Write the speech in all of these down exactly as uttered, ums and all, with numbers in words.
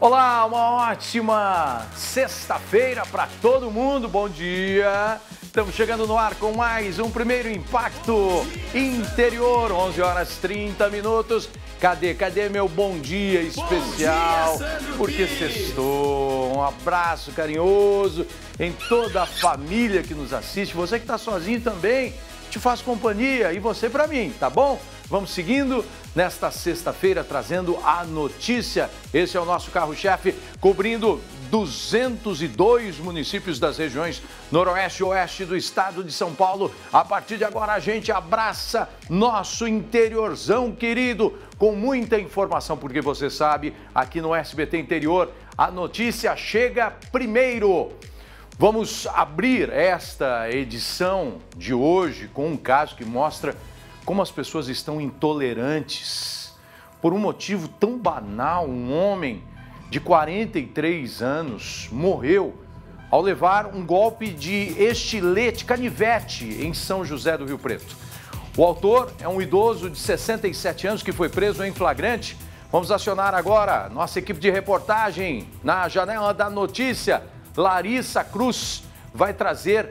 Olá, uma ótima sexta-feira para todo mundo, bom dia! Estamos chegando no ar com mais um Primeiro Impacto Interior, onze horas e trinta minutos. Cadê, cadê meu bom dia especial? Bom dia, porque sextou. Um abraço carinhoso em toda a família que nos assiste. Você que está sozinho também, te faz companhia e você para mim, tá bom? Vamos seguindo nesta sexta-feira trazendo a notícia. Esse é o nosso carro-chefe, cobrindo duzentos e dois municípios das regiões noroeste e oeste do estado de São Paulo. A partir de agora a gente abraça nosso interiorzão querido com muita informação, porque você sabe, aqui no S B T Interior a notícia chega primeiro. Vamos abrir esta edição de hoje com um caso que mostra como as pessoas estão intolerantes. Por um motivo tão banal, um homem de quarenta e três anos morreu ao levar um golpe de estilete, canivete, em São José do Rio Preto. O autor é um idoso de sessenta e sete anos que foi preso em flagrante. Vamos acionar agora nossa equipe de reportagem na janela da notícia. Larissa Cruz vai trazer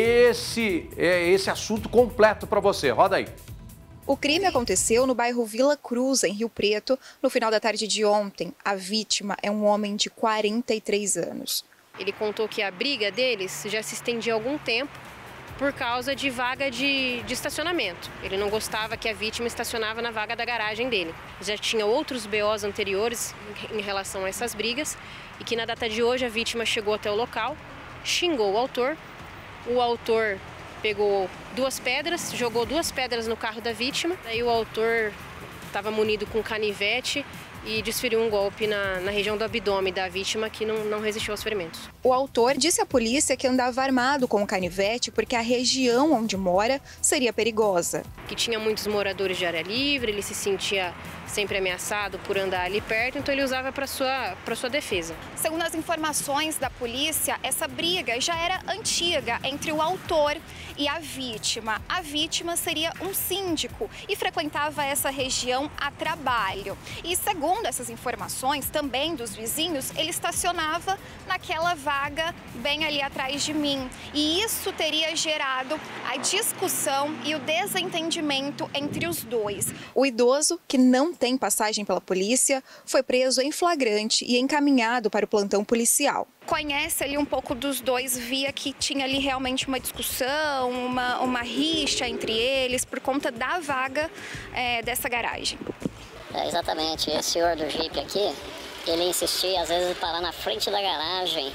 esse, esse assunto completo para você. Roda aí. O crime aconteceu no bairro Vila Cruz, em Rio Preto, no final da tarde de ontem. A vítima é um homem de quarenta e três anos. Ele contou que a briga deles já se estendia há algum tempo por causa de vaga de, de estacionamento. Ele não gostava que a vítima estacionava na vaga da garagem dele. Já tinha outros B Os anteriores em relação a essas brigas e que na data de hoje a vítima chegou até o local, xingou o autor, o autor pegou duas pedras, jogou duas pedras no carro da vítima. Aí o autor estava munido com canivete e desferiu um golpe na, na região do abdômen da vítima, que não, não resistiu aos ferimentos. O autor disse à polícia que andava armado com o canivete porque a região onde mora seria perigosa. Que tinha muitos moradores de área livre, ele se sentia sempre ameaçado por andar ali perto, então ele usava para sua, para sua defesa. Segundo as informações da polícia, essa briga já era antiga entre o autor e a vítima. A vítima seria um síndico e frequentava essa região a trabalho. E segundo essas informações, também dos vizinhos, ele estacionava naquela vaga bem ali atrás de mim. E isso teria gerado a discussão e o desentendimento entre os dois. O idoso, que não tem passagem pela polícia, foi preso em flagrante e encaminhado para o plantão policial. Conhece ali um pouco dos dois, via que tinha ali realmente uma discussão, uma, uma rixa entre eles por conta da vaga é, dessa garagem. É, exatamente, esse senhor do Jeep aqui, ele insistia às vezes em parar na frente da garagem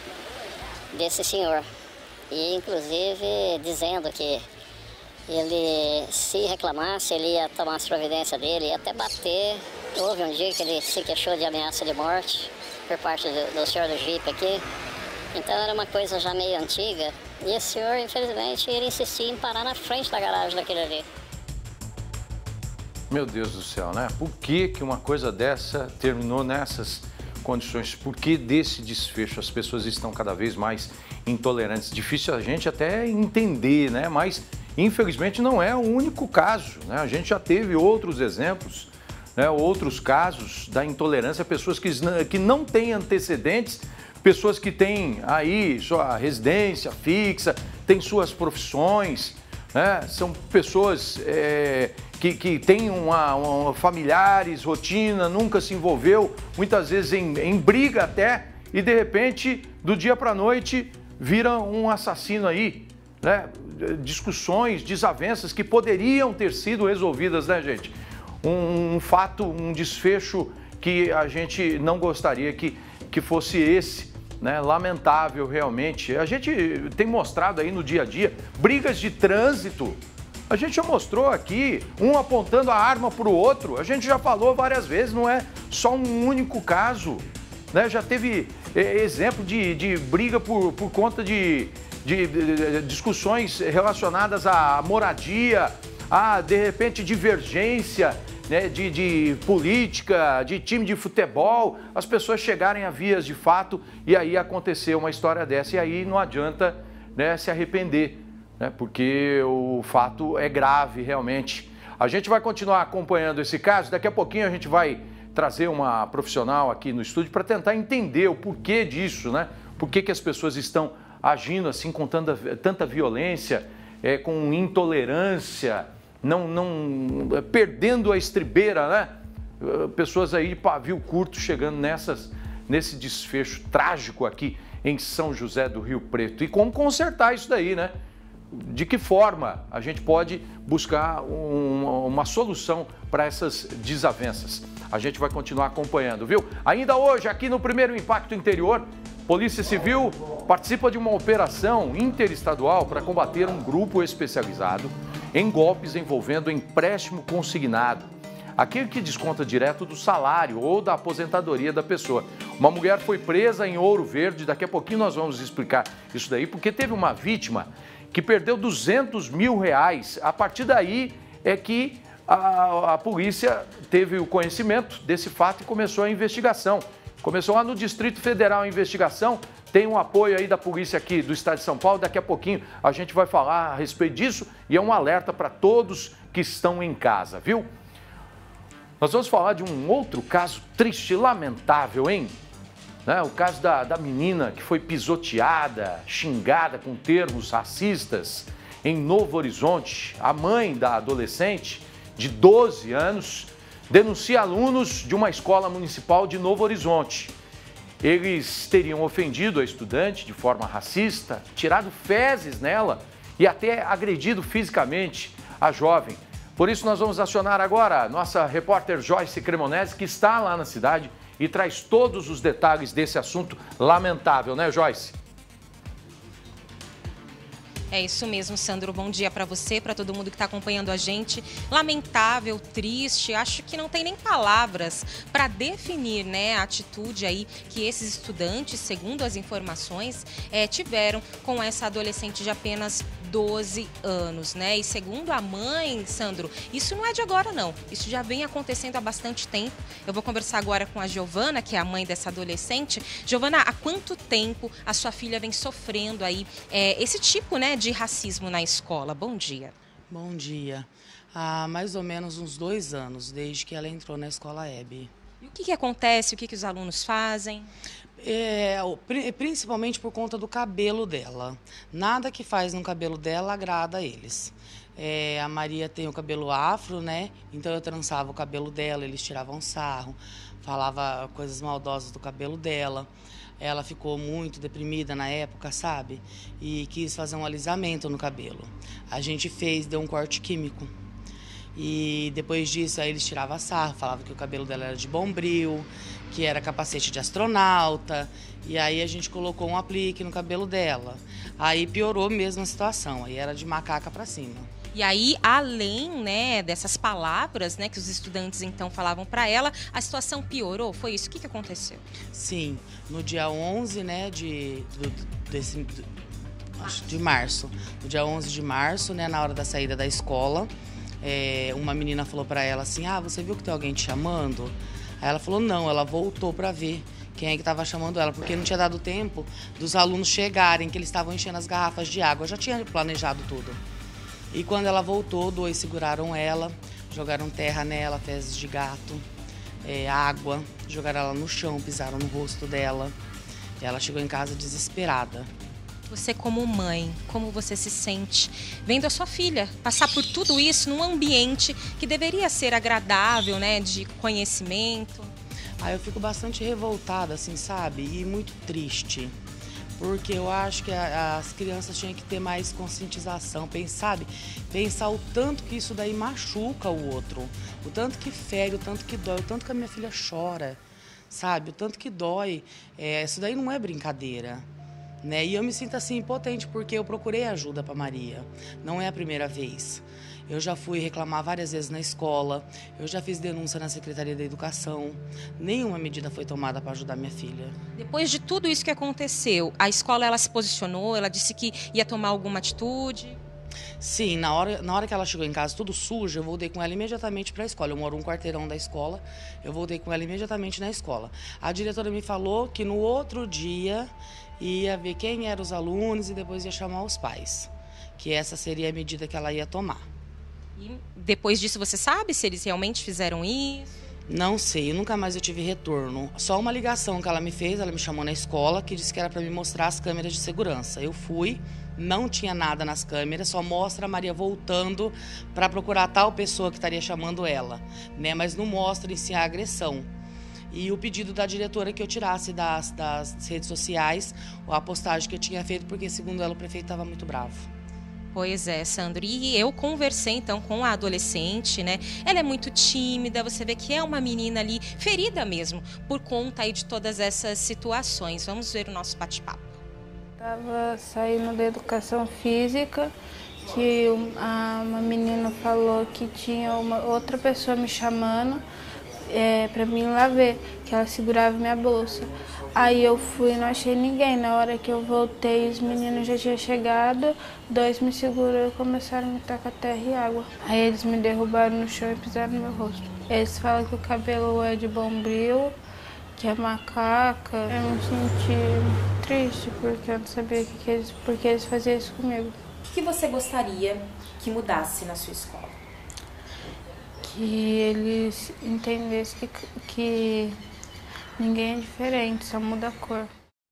desse senhor. E inclusive dizendo que ele, se reclamasse, ele ia tomar as providências dele, ia até bater. Houve um dia que ele se queixou de ameaça de morte por parte do, do senhor do Jeep aqui. Então era uma coisa já meio antiga. E esse senhor, infelizmente, ele insistia em parar na frente da garagem daquele ali. Meu Deus do céu, né? Por que que uma coisa dessa terminou nessas condições? Por que desse desfecho? As pessoas estão cada vez mais intolerantes. Difícil a gente até entender, né? Mas infelizmente não é o único caso, né? A gente já teve outros exemplos, né? Outros casos da intolerância, pessoas que, que não têm antecedentes, pessoas que têm aí sua residência fixa, têm suas profissões, né? São pessoas é, que, que têm uma, uma, familiares, rotina, nunca se envolveu, muitas vezes em, em briga até, e de repente, do dia para a noite, vira um assassino aí, né? Discussões, desavenças que poderiam ter sido resolvidas, né, gente? Um, um fato, um desfecho que a gente não gostaria que, que fosse esse, né? Lamentável realmente. A gente tem mostrado aí no dia a dia brigas de trânsito. A gente já mostrou aqui, um apontando a arma para o outro. A gente já falou várias vezes, não é só um único caso, né? Já teve é, exemplo de, de briga por, por conta de, de, de, de discussões relacionadas à moradia, a, de repente, divergência, né, de, de política, de time de futebol, as pessoas chegarem a vias de fato e aí acontecer uma história dessa. E aí não adianta, né, se arrepender, né, porque o fato é grave realmente. A gente vai continuar acompanhando esse caso, daqui a pouquinho a gente vai trazer uma profissional aqui no estúdio para tentar entender o porquê disso, né? Por que que as pessoas estão agindo assim com tanta, tanta violência, é, com intolerância, não, não perdendo a estribeira, né? Pessoas aí de pavio curto chegando nessas, nesse desfecho trágico aqui em São José do Rio Preto. E como consertar isso daí, né? De que forma a gente pode buscar um, uma solução para essas desavenças? A gente vai continuar acompanhando, viu? Ainda hoje, aqui no Primeiro Impacto Interior, Polícia Civil participa de uma operação interestadual para combater um grupo especializado em golpes envolvendo empréstimo consignado, aquele que desconta direto do salário ou da aposentadoria da pessoa. Uma mulher foi presa em Ouro Verde, daqui a pouquinho nós vamos explicar isso daí, porque teve uma vítima que perdeu duzentos mil reais. A partir daí é que a, a polícia teve o conhecimento desse fato e começou a investigação. Começou lá no Distrito Federal a investigação, tem um apoio aí da polícia aqui do estado de São Paulo, daqui a pouquinho a gente vai falar a respeito disso e é um alerta para todos que estão em casa, viu? Nós vamos falar de um outro caso triste, lamentável, hein? Né? O caso da, da menina que foi pisoteada, xingada com termos racistas em Novo Horizonte. A mãe da adolescente, de doze anos, denuncia alunos de uma escola municipal de Novo Horizonte. Eles teriam ofendido a estudante de forma racista, tirado fezes nela e até agredido fisicamente a jovem. Por isso nós vamos acionar agora a nossa repórter Joyce Cremonese, que está lá na cidade e traz todos os detalhes desse assunto lamentável, né, Joyce? É isso mesmo, Sandro. Bom dia para você, para todo mundo que está acompanhando a gente. Lamentável, triste, acho que não tem nem palavras para definir, né, a atitude aí que esses estudantes, segundo as informações, é, tiveram com essa adolescente de apenas doze anos, né? E segundo a mãe, Sandro, isso não é de agora, não. Isso já vem acontecendo há bastante tempo. Eu vou conversar agora com a Giovana, que é a mãe dessa adolescente. Giovana, há quanto tempo a sua filha vem sofrendo aí é, esse tipo, né, de racismo na escola? Bom dia. Bom dia. Há mais ou menos uns dois anos, desde que ela entrou na escola Hebe. E o que, que acontece? O que, que os alunos fazem? É, principalmente por conta do cabelo dela. Nada que faz no cabelo dela agrada a eles. É, a Maria tem o cabelo afro, né? Então eu trançava o cabelo dela, eles tiravam sarro, falava coisas maldosas do cabelo dela. Ela ficou muito deprimida na época, sabe? E quis fazer um alisamento no cabelo. A gente fez, deu um corte químico. E depois disso, aí eles tiravam sarro, falavam que o cabelo dela era de bombril, que era capacete de astronauta. E aí a gente colocou um aplique no cabelo dela. Aí piorou mesmo a situação, aí era de macaca pra cima. E aí, além, né, dessas palavras, né, que os estudantes então falavam para ela, a situação piorou? Foi isso? O que, que aconteceu? Sim, no dia onze, né, de, do, desse, de março, no dia onze de março, né, na hora da saída da escola, é, uma menina falou para ela assim, ah, você viu que tem alguém te chamando? Aí ela falou, não, ela voltou para ver quem é que estava chamando ela, porque não tinha dado tempo dos alunos chegarem, que eles estavam enchendo as garrafas de água, já tinha planejado tudo. E quando ela voltou, dois seguraram ela, jogaram terra nela, fezes de gato, é, água, jogaram ela no chão, pisaram no rosto dela. E ela chegou em casa desesperada. Você como mãe, como você se sente vendo a sua filha passar por tudo isso num ambiente que deveria ser agradável, né, de conhecimento? Aí eu fico bastante revoltada, assim, sabe? E muito triste. Porque eu acho que a, as crianças tinham que ter mais conscientização, pensar, sabe? Pensar o tanto que isso daí machuca o outro, o tanto que fere, o tanto que dói, o tanto que a minha filha chora, sabe? O tanto que dói. É, isso daí não é brincadeira, né? E eu me sinto assim impotente porque eu procurei ajuda para Maria. Não é a primeira vez. Eu já fui reclamar várias vezes na escola, eu já fiz denúncia na Secretaria da Educação. Nenhuma medida foi tomada para ajudar minha filha. Depois de tudo isso que aconteceu, a escola ela se posicionou, ela disse que ia tomar alguma atitude? Sim, na hora, na hora que ela chegou em casa tudo sujo, eu voltei com ela imediatamente para a escola. Eu moro um quarteirão da escola, eu voltei com ela imediatamente na escola. A diretora me falou que no outro dia ia ver quem eram os alunos e depois ia chamar os pais, que essa seria a medida que ela ia tomar. E depois disso, você sabe se eles realmente fizeram isso? Não sei, nunca mais eu tive retorno. Só uma ligação que ela me fez, ela me chamou na escola, que disse que era para me mostrar as câmeras de segurança. Eu fui, não tinha nada nas câmeras, só mostra a Maria voltando para procurar tal pessoa que estaria chamando ela, né? Mas não mostra em si a agressão. E o pedido da diretora que eu tirasse das, das redes sociais a postagem que eu tinha feito, porque segundo ela o prefeito estava muito bravo. Pois é, Sandro. E eu conversei, então, com a adolescente, né? Ela é muito tímida, você vê que é uma menina ali ferida mesmo, por conta aí de todas essas situações. Vamos ver o nosso bate-papo. Estava saindo da educação física, que uma menina falou que tinha uma outra pessoa me chamando é, para mim ir lá ver, que ela segurava minha bolsa. Aí eu fui e não achei ninguém. Na hora que eu voltei, os meninos já tinham chegado, dois me segurou e começaram a me tacar terra e água. Aí eles me derrubaram no chão e pisaram no meu rosto. Eles falam que o cabelo é de bombril, que é macaca. Eu me senti triste porque eu não sabia que que eles, porque eles faziam isso comigo. O que você gostaria que mudasse na sua escola? Que eles entendessem que... que ninguém é diferente, só muda a cor.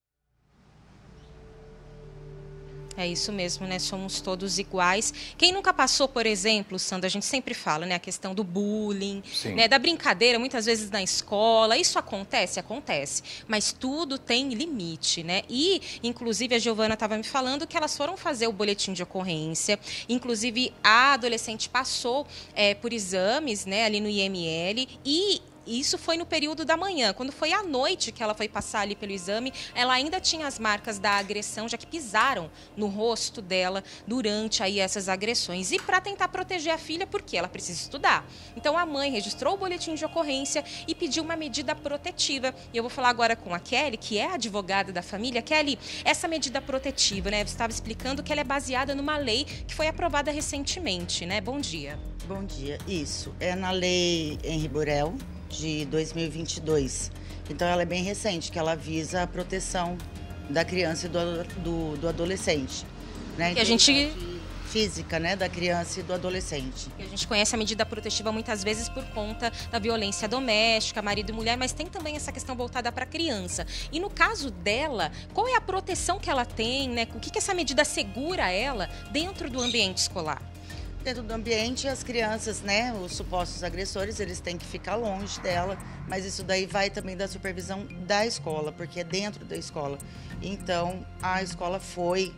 É isso mesmo, né? Somos todos iguais. Quem nunca passou, por exemplo, Sandra, a gente sempre fala, né? A questão do bullying, né? Da brincadeira, muitas vezes na escola. Isso acontece? Acontece. Mas tudo tem limite, né? E, inclusive, a Giovana estava me falando que elas foram fazer o boletim de ocorrência. Inclusive, a adolescente passou é, por exames, né? Ali no I M L e... Isso foi no período da manhã. Quando foi à noite que ela foi passar ali pelo exame, ela ainda tinha as marcas da agressão, já que pisaram no rosto dela durante aí essas agressões. E para tentar proteger a filha, porque ela precisa estudar. Então a mãe registrou o boletim de ocorrência e pediu uma medida protetiva. E eu vou falar agora com a Kelly, que é a advogada da família. Kelly, essa medida protetiva, né? Você estava explicando que ela é baseada numa lei que foi aprovada recentemente, né? Bom dia. Bom dia. Isso, é na lei Henri Borel, de dois mil e vinte e dois. Então ela é bem recente, que ela visa a proteção da criança e do, do, do adolescente, né? Que a gente... física, né, da criança e do adolescente. E a gente conhece a medida protetiva muitas vezes por conta da violência doméstica, marido e mulher, mas tem também essa questão voltada para a criança. E no caso dela, qual é a proteção que ela tem, né? O que, que essa medida segura ela dentro do ambiente escolar? Dentro do ambiente, as crianças, né, os supostos agressores, eles têm que ficar longe dela, mas isso daí vai também da supervisão da escola, porque é dentro da escola. Então, a escola foi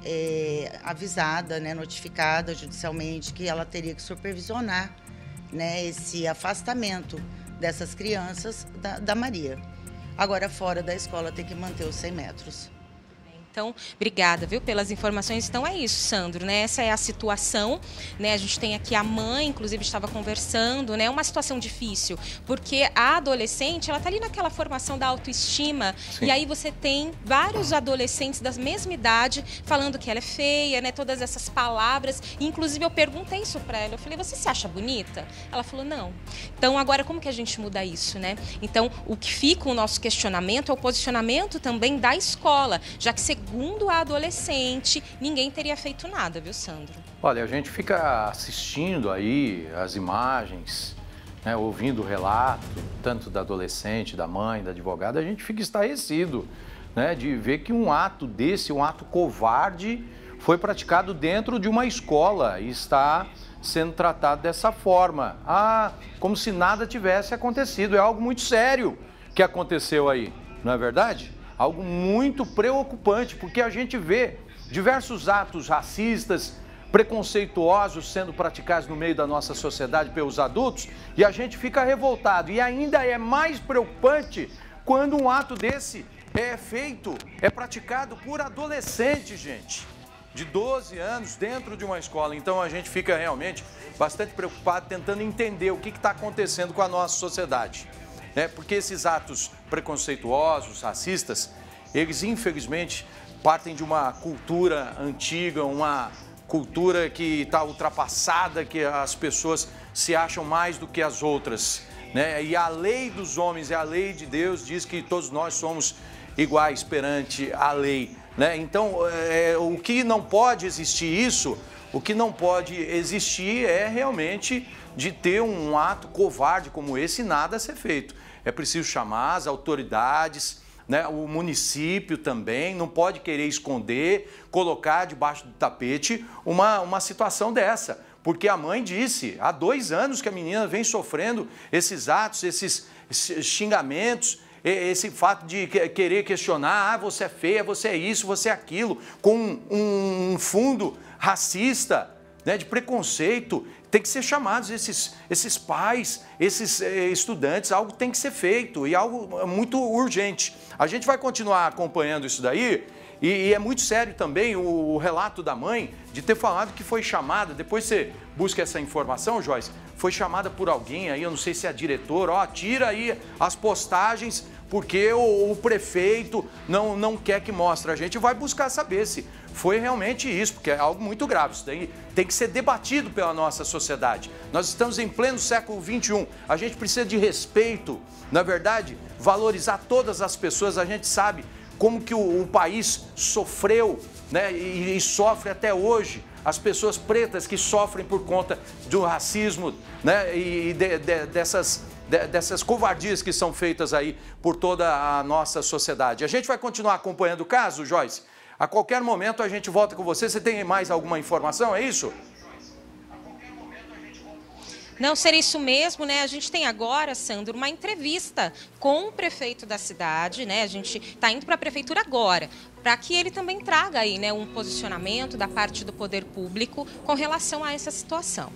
é, avisada, né, notificada judicialmente que ela teria que supervisionar, né, esse afastamento dessas crianças da, da Maria. Agora, fora da escola, tem que manter os cem metros. Então, obrigada, viu, pelas informações. Então é isso, Sandro, né? Essa é a situação, né? A gente tem aqui a mãe, inclusive estava conversando, né? Uma situação difícil, porque a adolescente, ela tá ali naquela formação da autoestima. Sim. E aí você tem vários adolescentes da mesma idade falando que ela é feia, né? Todas essas palavras. E, inclusive, eu perguntei isso para ela. Eu falei, você se acha bonita? Ela falou, não. Então, agora, como que a gente muda isso, né? Então, o que fica o nosso questionamento é o posicionamento também da escola, já que segundo Segundo a adolescente, ninguém teria feito nada, viu, Sandro? Olha, a gente fica assistindo aí as imagens, né, ouvindo o relato, tanto da adolescente, da mãe, da advogada, a gente fica estarrecido, né, de ver que um ato desse, um ato covarde, foi praticado dentro de uma escola e está sendo tratado dessa forma. Ah, como se nada tivesse acontecido. É algo muito sério que aconteceu aí, não é verdade? Algo muito preocupante, porque a gente vê diversos atos racistas, preconceituosos sendo praticados no meio da nossa sociedade pelos adultos e a gente fica revoltado. E ainda é mais preocupante quando um ato desse é feito, é praticado por adolescentes, gente, de doze anos dentro de uma escola. Então a gente fica realmente bastante preocupado tentando entender o que está acontecendo com a nossa sociedade. Né? Porque esses atos preconceituosos, racistas, eles infelizmente partem de uma cultura antiga, uma cultura que está ultrapassada, que as pessoas se acham mais do que as outras. Né? E a lei dos homens e a lei de Deus diz que todos nós somos iguais perante a lei. Né? Então, é, o que não pode existir isso, O que não pode existir é realmente de ter um ato covarde como esse e nada a ser feito. É preciso chamar as autoridades, né, o município também, não pode querer esconder, colocar debaixo do tapete uma, uma situação dessa. Porque a mãe disse, há dois anos que a menina vem sofrendo esses atos, esses xingamentos, esse fato de querer questionar, ah, você é feia, você é isso, você é aquilo, com um fundo racista, né, de preconceito. Tem que ser chamados esses, esses pais, esses eh, estudantes, algo tem que ser feito e algo muito urgente. A gente vai continuar acompanhando isso daí e, e é muito sério também o, o relato da mãe de ter falado que foi chamada, depois você busca essa informação, Joyce, foi chamada por alguém aí, eu não sei se é a diretora, ó, tira aí as postagens porque o, o prefeito não, não quer que mostre. A gente vai buscar saber se foi realmente isso, porque é algo muito grave. Isso daí tem que ser debatido pela nossa sociedade. Nós estamos em pleno século vinte e um, a gente precisa de respeito, na verdade, valorizar todas as pessoas. A gente sabe como que o, o país sofreu, né, e, e sofre até hoje. As pessoas pretas que sofrem por conta do racismo, né, e de, de, dessas, de, dessas covardias que são feitas aí por toda a nossa sociedade. A gente vai continuar acompanhando o caso, Joyce. A qualquer momento a gente volta com você. Você tem mais alguma informação, é isso? Não, seria isso mesmo, né? A gente tem agora, Sandro, uma entrevista com o prefeito da cidade, né? A gente está indo para a prefeitura agora, para que ele também traga aí, né, um posicionamento da parte do poder público com relação a essa situação.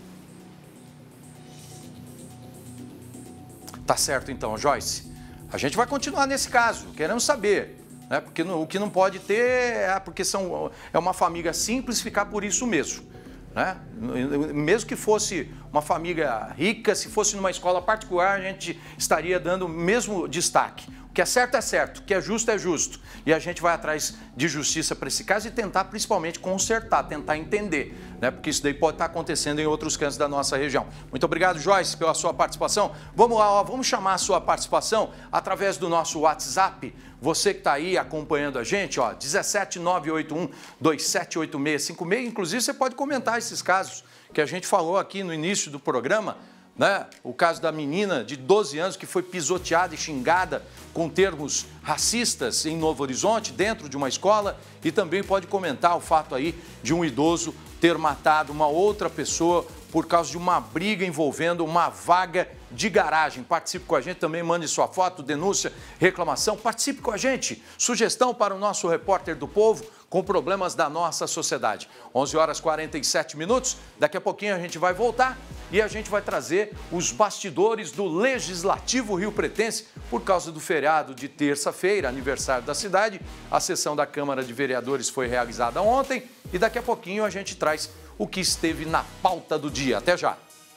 Tá certo então, Joyce. A gente vai continuar nesse caso, queremos saber, né? Porque no, o que não pode ter é porque são, é uma família simples, ficar por isso mesmo. Né? Mesmo que fosse uma família rica, se fosse numa escola particular, a gente estaria dando o mesmo destaque. O que é certo é certo, o que é justo é justo. E a gente vai atrás de justiça para esse caso e tentar principalmente consertar, tentar entender, né? Porque isso daí pode estar acontecendo em outros cantos da nossa região. Muito obrigado, Joyce, pela sua participação. Vamos lá, ó, vamos chamar a sua participação através do nosso WhatsApp. Você que está aí acompanhando a gente, ó, dezessete nove oito um, dois sete oito seis cinco seis. Inclusive, você pode comentar esses casos que a gente falou aqui no início do programa, né? O caso da menina de doze anos que foi pisoteada e xingada com termos racistas em Novo Horizonte, dentro de uma escola. E também pode comentar o fato aí de um idoso ter matado uma outra pessoa por causa de uma briga envolvendo uma vaga de garagem. Participe com a gente também, mande sua foto, denúncia, reclamação, participe com a gente. Sugestão para o nosso repórter do povo com problemas da nossa sociedade. onze horas e quarenta e sete minutos, daqui a pouquinho a gente vai voltar e a gente vai trazer os bastidores do Legislativo Rio-Pretense por causa do feriado de terça-feira, aniversário da cidade. A sessão da Câmara de Vereadores foi realizada ontem e daqui a pouquinho a gente traz o que esteve na pauta do dia. Até já!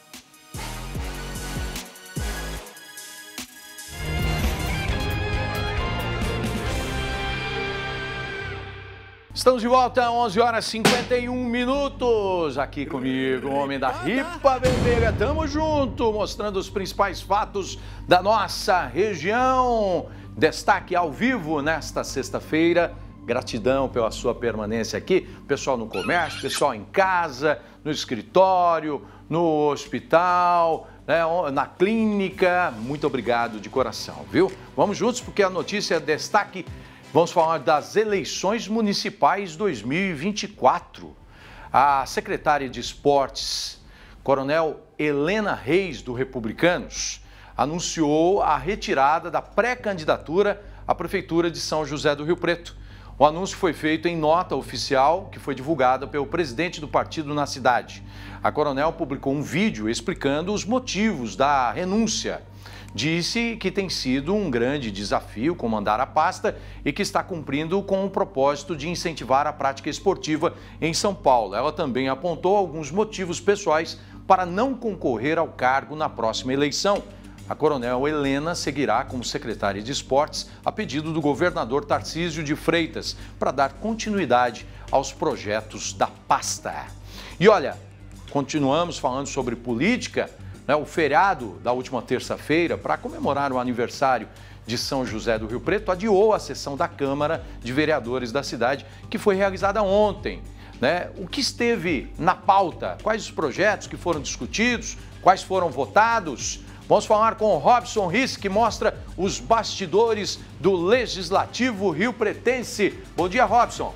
Estamos de volta, onze horas e cinquenta e um minutos. Aqui comigo, o homem da Ripa Vermelha. Tamo junto, mostrando os principais fatos da nossa região. Destaque ao vivo nesta sexta-feira. Gratidão pela sua permanência aqui. Pessoal no comércio, pessoal em casa, no escritório, no hospital, né, na clínica. Muito obrigado de coração, viu? Vamos juntos porque a notícia é destaque. Vamos falar das eleições municipais dois mil e vinte e quatro. A secretária de Esportes, Coronel Helena Reis, do Republicanos, anunciou a retirada da pré-candidatura à Prefeitura de São José do Rio Preto. O anúncio foi feito em nota oficial que foi divulgada pelo presidente do partido na cidade. A Coronel publicou um vídeo explicando os motivos da renúncia. Disse que tem sido um grande desafio comandar a pasta e que está cumprindo com o propósito de incentivar a prática esportiva em São Paulo. Ela também apontou alguns motivos pessoais para não concorrer ao cargo na próxima eleição. A Coronel Helena seguirá como secretária de Esportes a pedido do governador Tarcísio de Freitas para dar continuidade aos projetos da pasta. E olha, continuamos falando sobre política. O feriado da última terça-feira, para comemorar o aniversário de São José do Rio Preto, adiou a sessão da Câmara de Vereadores da cidade, que foi realizada ontem. né? O que esteve na pauta? Quais os projetos que foram discutidos? Quais foram votados? Vamos falar com o Robson Risse, que mostra os bastidores do Legislativo riopretense. Bom dia, Robson.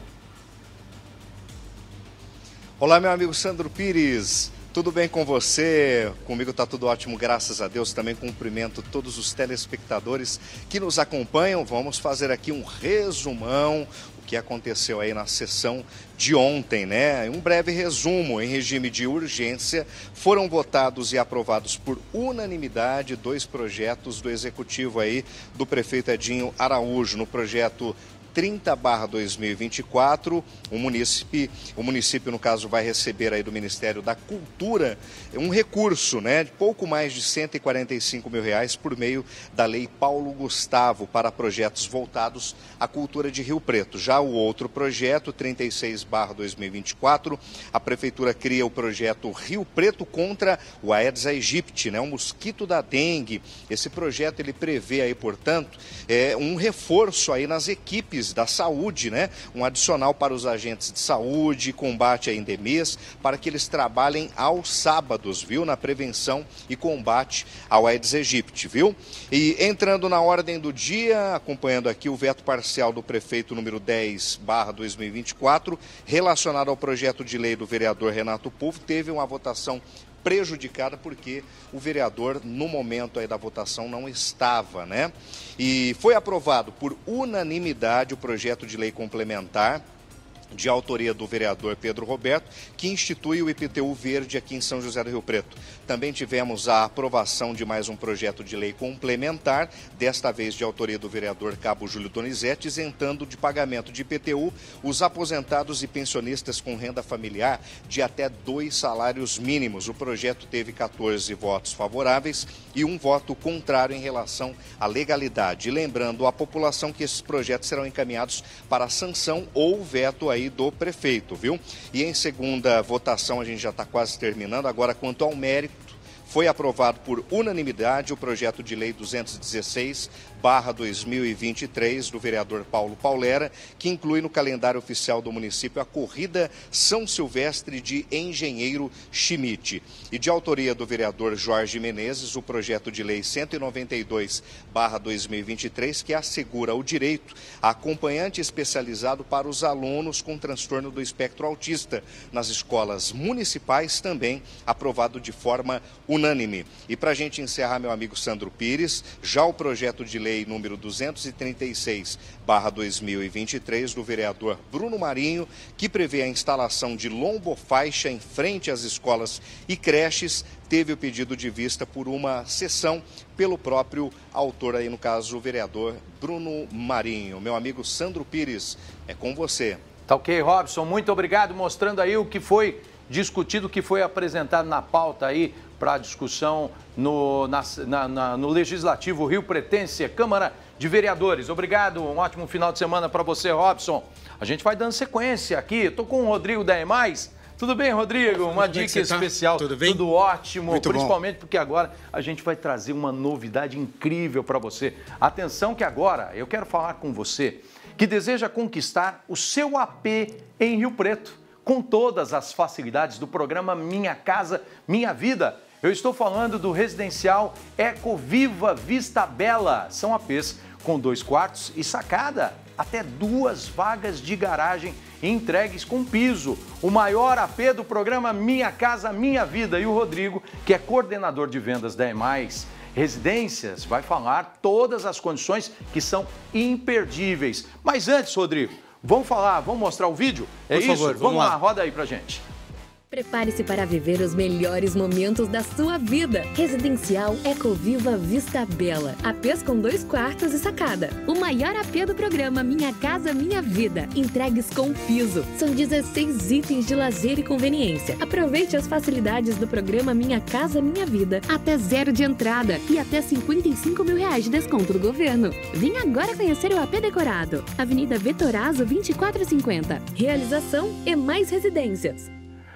Olá, meu amigo Sandro Pires. Tudo bem com você? Comigo está tudo ótimo, graças a Deus. Também cumprimento todos os telespectadores que nos acompanham. Vamos fazer aqui um resumão o que aconteceu aí na sessão de ontem, né? Um breve resumo. Em regime de urgência, foram votados e aprovados por unanimidade dois projetos do Executivo aí do prefeito Edinho Araújo. No projeto trinta barra dois mil e vinte e quatro, o município, o município, no caso, vai receber aí do Ministério da Cultura um recurso, né, de pouco mais de cento e quarenta e cinco mil reais por meio da Lei Paulo Gustavo para projetos voltados à cultura de Rio Preto. Já o outro projeto, trinta e seis barra dois mil e vinte e quatro, a Prefeitura cria o projeto Rio Preto contra o Aedes aegypti, né, o mosquito da dengue. Esse projeto, ele prevê aí, portanto, é, um reforço aí nas equipes da saúde, né? Um adicional para os agentes de saúde, combate a endemias, para que eles trabalhem aos sábados, viu? Na prevenção e combate ao Aedes aegypti, viu? E entrando na ordem do dia, acompanhando aqui o veto parcial do prefeito número dez barra dois mil e vinte e quatro, relacionado ao projeto de lei do vereador Renato Pulvo, teve uma votação prejudicada porque o vereador, no momento aí da votação, não estava, né? E foi aprovado por unanimidade o projeto de lei complementar de autoria do vereador Pedro Roberto, que institui o I P T U verde aqui em São José do Rio Preto. Também tivemos a aprovação de mais um projeto de lei complementar, desta vez de autoria do vereador Cabo Júlio Donizete, isentando de pagamento de I P T U os aposentados e pensionistas com renda familiar de até dois salários mínimos. O projeto teve quatorze votos favoráveis e um voto contrário em relação à legalidade. E lembrando à população que esses projetos serão encaminhados para a sanção ou veto aí do prefeito, viu? E em segunda votação, a gente já está quase terminando, agora quanto ao mérito, foi aprovado por unanimidade o projeto de lei duzentos e dezesseis barra dois mil e vinte e três do vereador Paulo Paulera, que inclui no calendário oficial do município a corrida São Silvestre de Engenheiro Schmidt. E de autoria do vereador Jorge Menezes, o projeto de lei cento e noventa e dois barra dois mil e vinte e três, que assegura o direito a acompanhante especializado para os alunos com transtorno do espectro autista nas escolas municipais, também aprovado de forma unânime. E para a gente encerrar, meu amigo Sandro Pires, já o projeto de lei número duzentos e trinta e seis barra dois mil e vinte e três do vereador Bruno Marinho, que prevê a instalação de lombofaixa em frente às escolas e creches, teve o pedido de vista por uma sessão pelo próprio autor, aí no caso o vereador Bruno Marinho. Meu amigo Sandro Pires, é com você. Tá ok, Robson, muito obrigado, mostrando aí o que foi discutido, o que foi apresentado na pauta aí para discussão no, na, na, na, no Legislativo Riopretense, Câmara de Vereadores. Obrigado, um ótimo final de semana para você, Robson. A gente vai dando sequência aqui, estou com o Rodrigo da E Mais. Tudo bem, Rodrigo? Uma Tudo dica especial. Tá? Tudo bem? Tudo ótimo, Muito principalmente bom. Porque agora a gente vai trazer uma novidade incrível para você. Atenção que agora eu quero falar com você que deseja conquistar o seu A P em Rio Preto, com todas as facilidades do programa Minha Casa Minha Vida. Eu estou falando do residencial Ecoviva Vista Bela. São A Pês com dois quartos e sacada, até duas vagas de garagem entregues com piso. O maior A P do programa Minha Casa Minha Vida. E o Rodrigo, que é coordenador de vendas da E Mais Residências, vai falar todas as condições que são imperdíveis. Mas antes, Rodrigo, vamos falar, vamos mostrar o vídeo? É isso? Favor, vamos, vamos lá, lá, roda aí pra gente. Prepare-se para viver os melhores momentos da sua vida. Residencial Ecoviva Vista Bela. A Pês com dois quartos e sacada. O maior A P do programa Minha Casa Minha Vida. Entregues com piso. São dezesseis itens de lazer e conveniência. Aproveite as facilidades do programa Minha Casa Minha Vida. Até zero de entrada e até cinquenta e cinco mil reais de desconto do governo. Venha agora conhecer o A P decorado. Avenida Vetorazo vinte e quatro cinquenta. Realização E Mais Residências.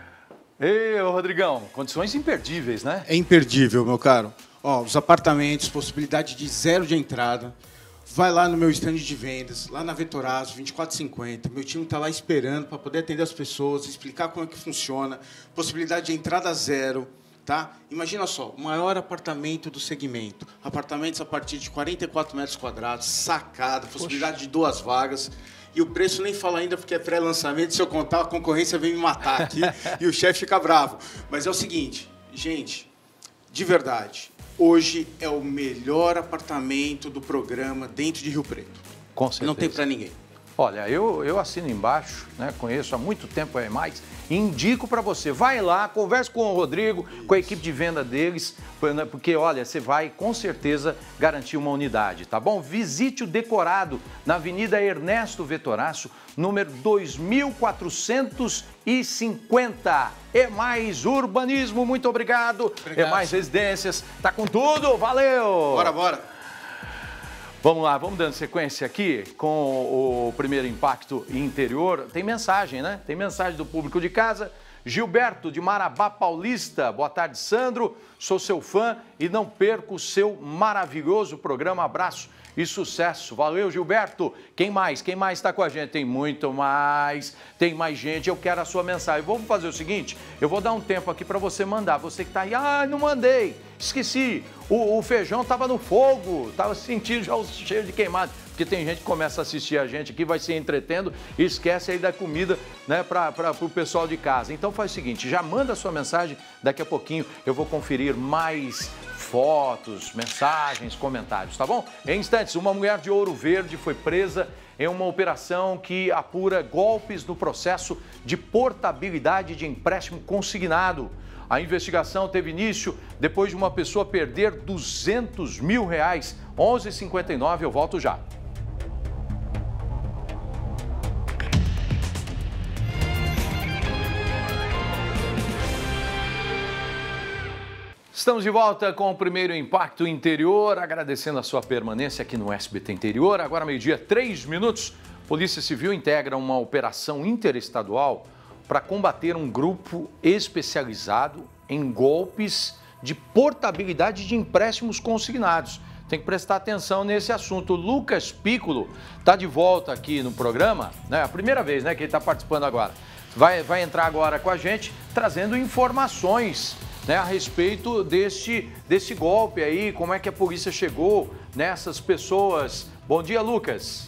Ei, Rodrigão, condições imperdíveis, né? É imperdível, meu caro. Ó, os apartamentos, possibilidade de zero de entrada, vai lá no meu stand de vendas, lá na Vetorazo, vinte e quatro cinquenta. Meu time está lá esperando para poder atender as pessoas, explicar como é que funciona, possibilidade de entrada zero. Tá? Imagina só, o maior apartamento do segmento. Apartamentos a partir de quarenta e quatro metros quadrados, sacada, possibilidade Poxa. de duas vagas. E o preço nem fala ainda porque é pré-lançamento. Se eu contar, a concorrência vem me matar aqui e o chefe fica bravo. Mas é o seguinte, gente, de verdade, hoje é o melhor apartamento do programa dentro de Rio Preto. Com certeza. Não tem para ninguém. Olha, eu, eu assino embaixo, né? Conheço há muito tempo a mais, indico para você, vai lá, converse com o Rodrigo, Isso. com a equipe de venda deles, porque, olha, você vai com certeza garantir uma unidade, tá bom? Visite o Decorado na Avenida Ernesto Vetoraço, número dois mil quatrocentos e cinquenta. É mais urbanismo, muito obrigado. obrigado. É mais residências, tá com tudo, valeu! Bora, bora! Vamos lá, vamos dando sequência aqui com o primeiro impacto interior. Tem mensagem, né? Tem mensagem do público de casa. Gilberto, de Marabá Paulista. Boa tarde, Sandro. Sou seu fã e não perco o seu maravilhoso programa. Abraço e sucesso. Valeu, Gilberto. Quem mais? Quem mais está com a gente? Tem muito mais. Tem mais gente. Eu quero a sua mensagem. Vamos fazer o seguinte, eu vou dar um tempo aqui para você mandar. Você que está aí, ah, não mandei. Esqueci. O, o feijão estava no fogo. Estava sentindo já o cheiro de queimado. Porque tem gente que começa a assistir a gente aqui, vai se entretendo e esquece aí da comida, né, para o pessoal de casa. Então faz o seguinte, já manda a sua mensagem. Daqui a pouquinho eu vou conferir mais fotos, mensagens, comentários, tá bom? Em instantes, uma mulher de Ouro Verde foi presa em uma operação que apura golpes no processo de portabilidade de empréstimo consignado. A investigação teve início depois de uma pessoa perder duzentos mil reais. onze e cinquenta e nove, eu volto já. Estamos de volta com o primeiro Impacto Interior, agradecendo a sua permanência aqui no S B T Interior. Agora, meio-dia, três minutos. Polícia Civil integra uma operação interestadual para combater um grupo especializado em golpes de portabilidade de empréstimos consignados. Tem que prestar atenção nesse assunto. O Lucas Piccolo está de volta aqui no programa, né? A primeira vez, né, que ele está participando agora. Vai, vai entrar agora com a gente, trazendo informações, né, a respeito desse, desse golpe aí, como é que a polícia chegou nessas pessoas. Bom dia, Lucas.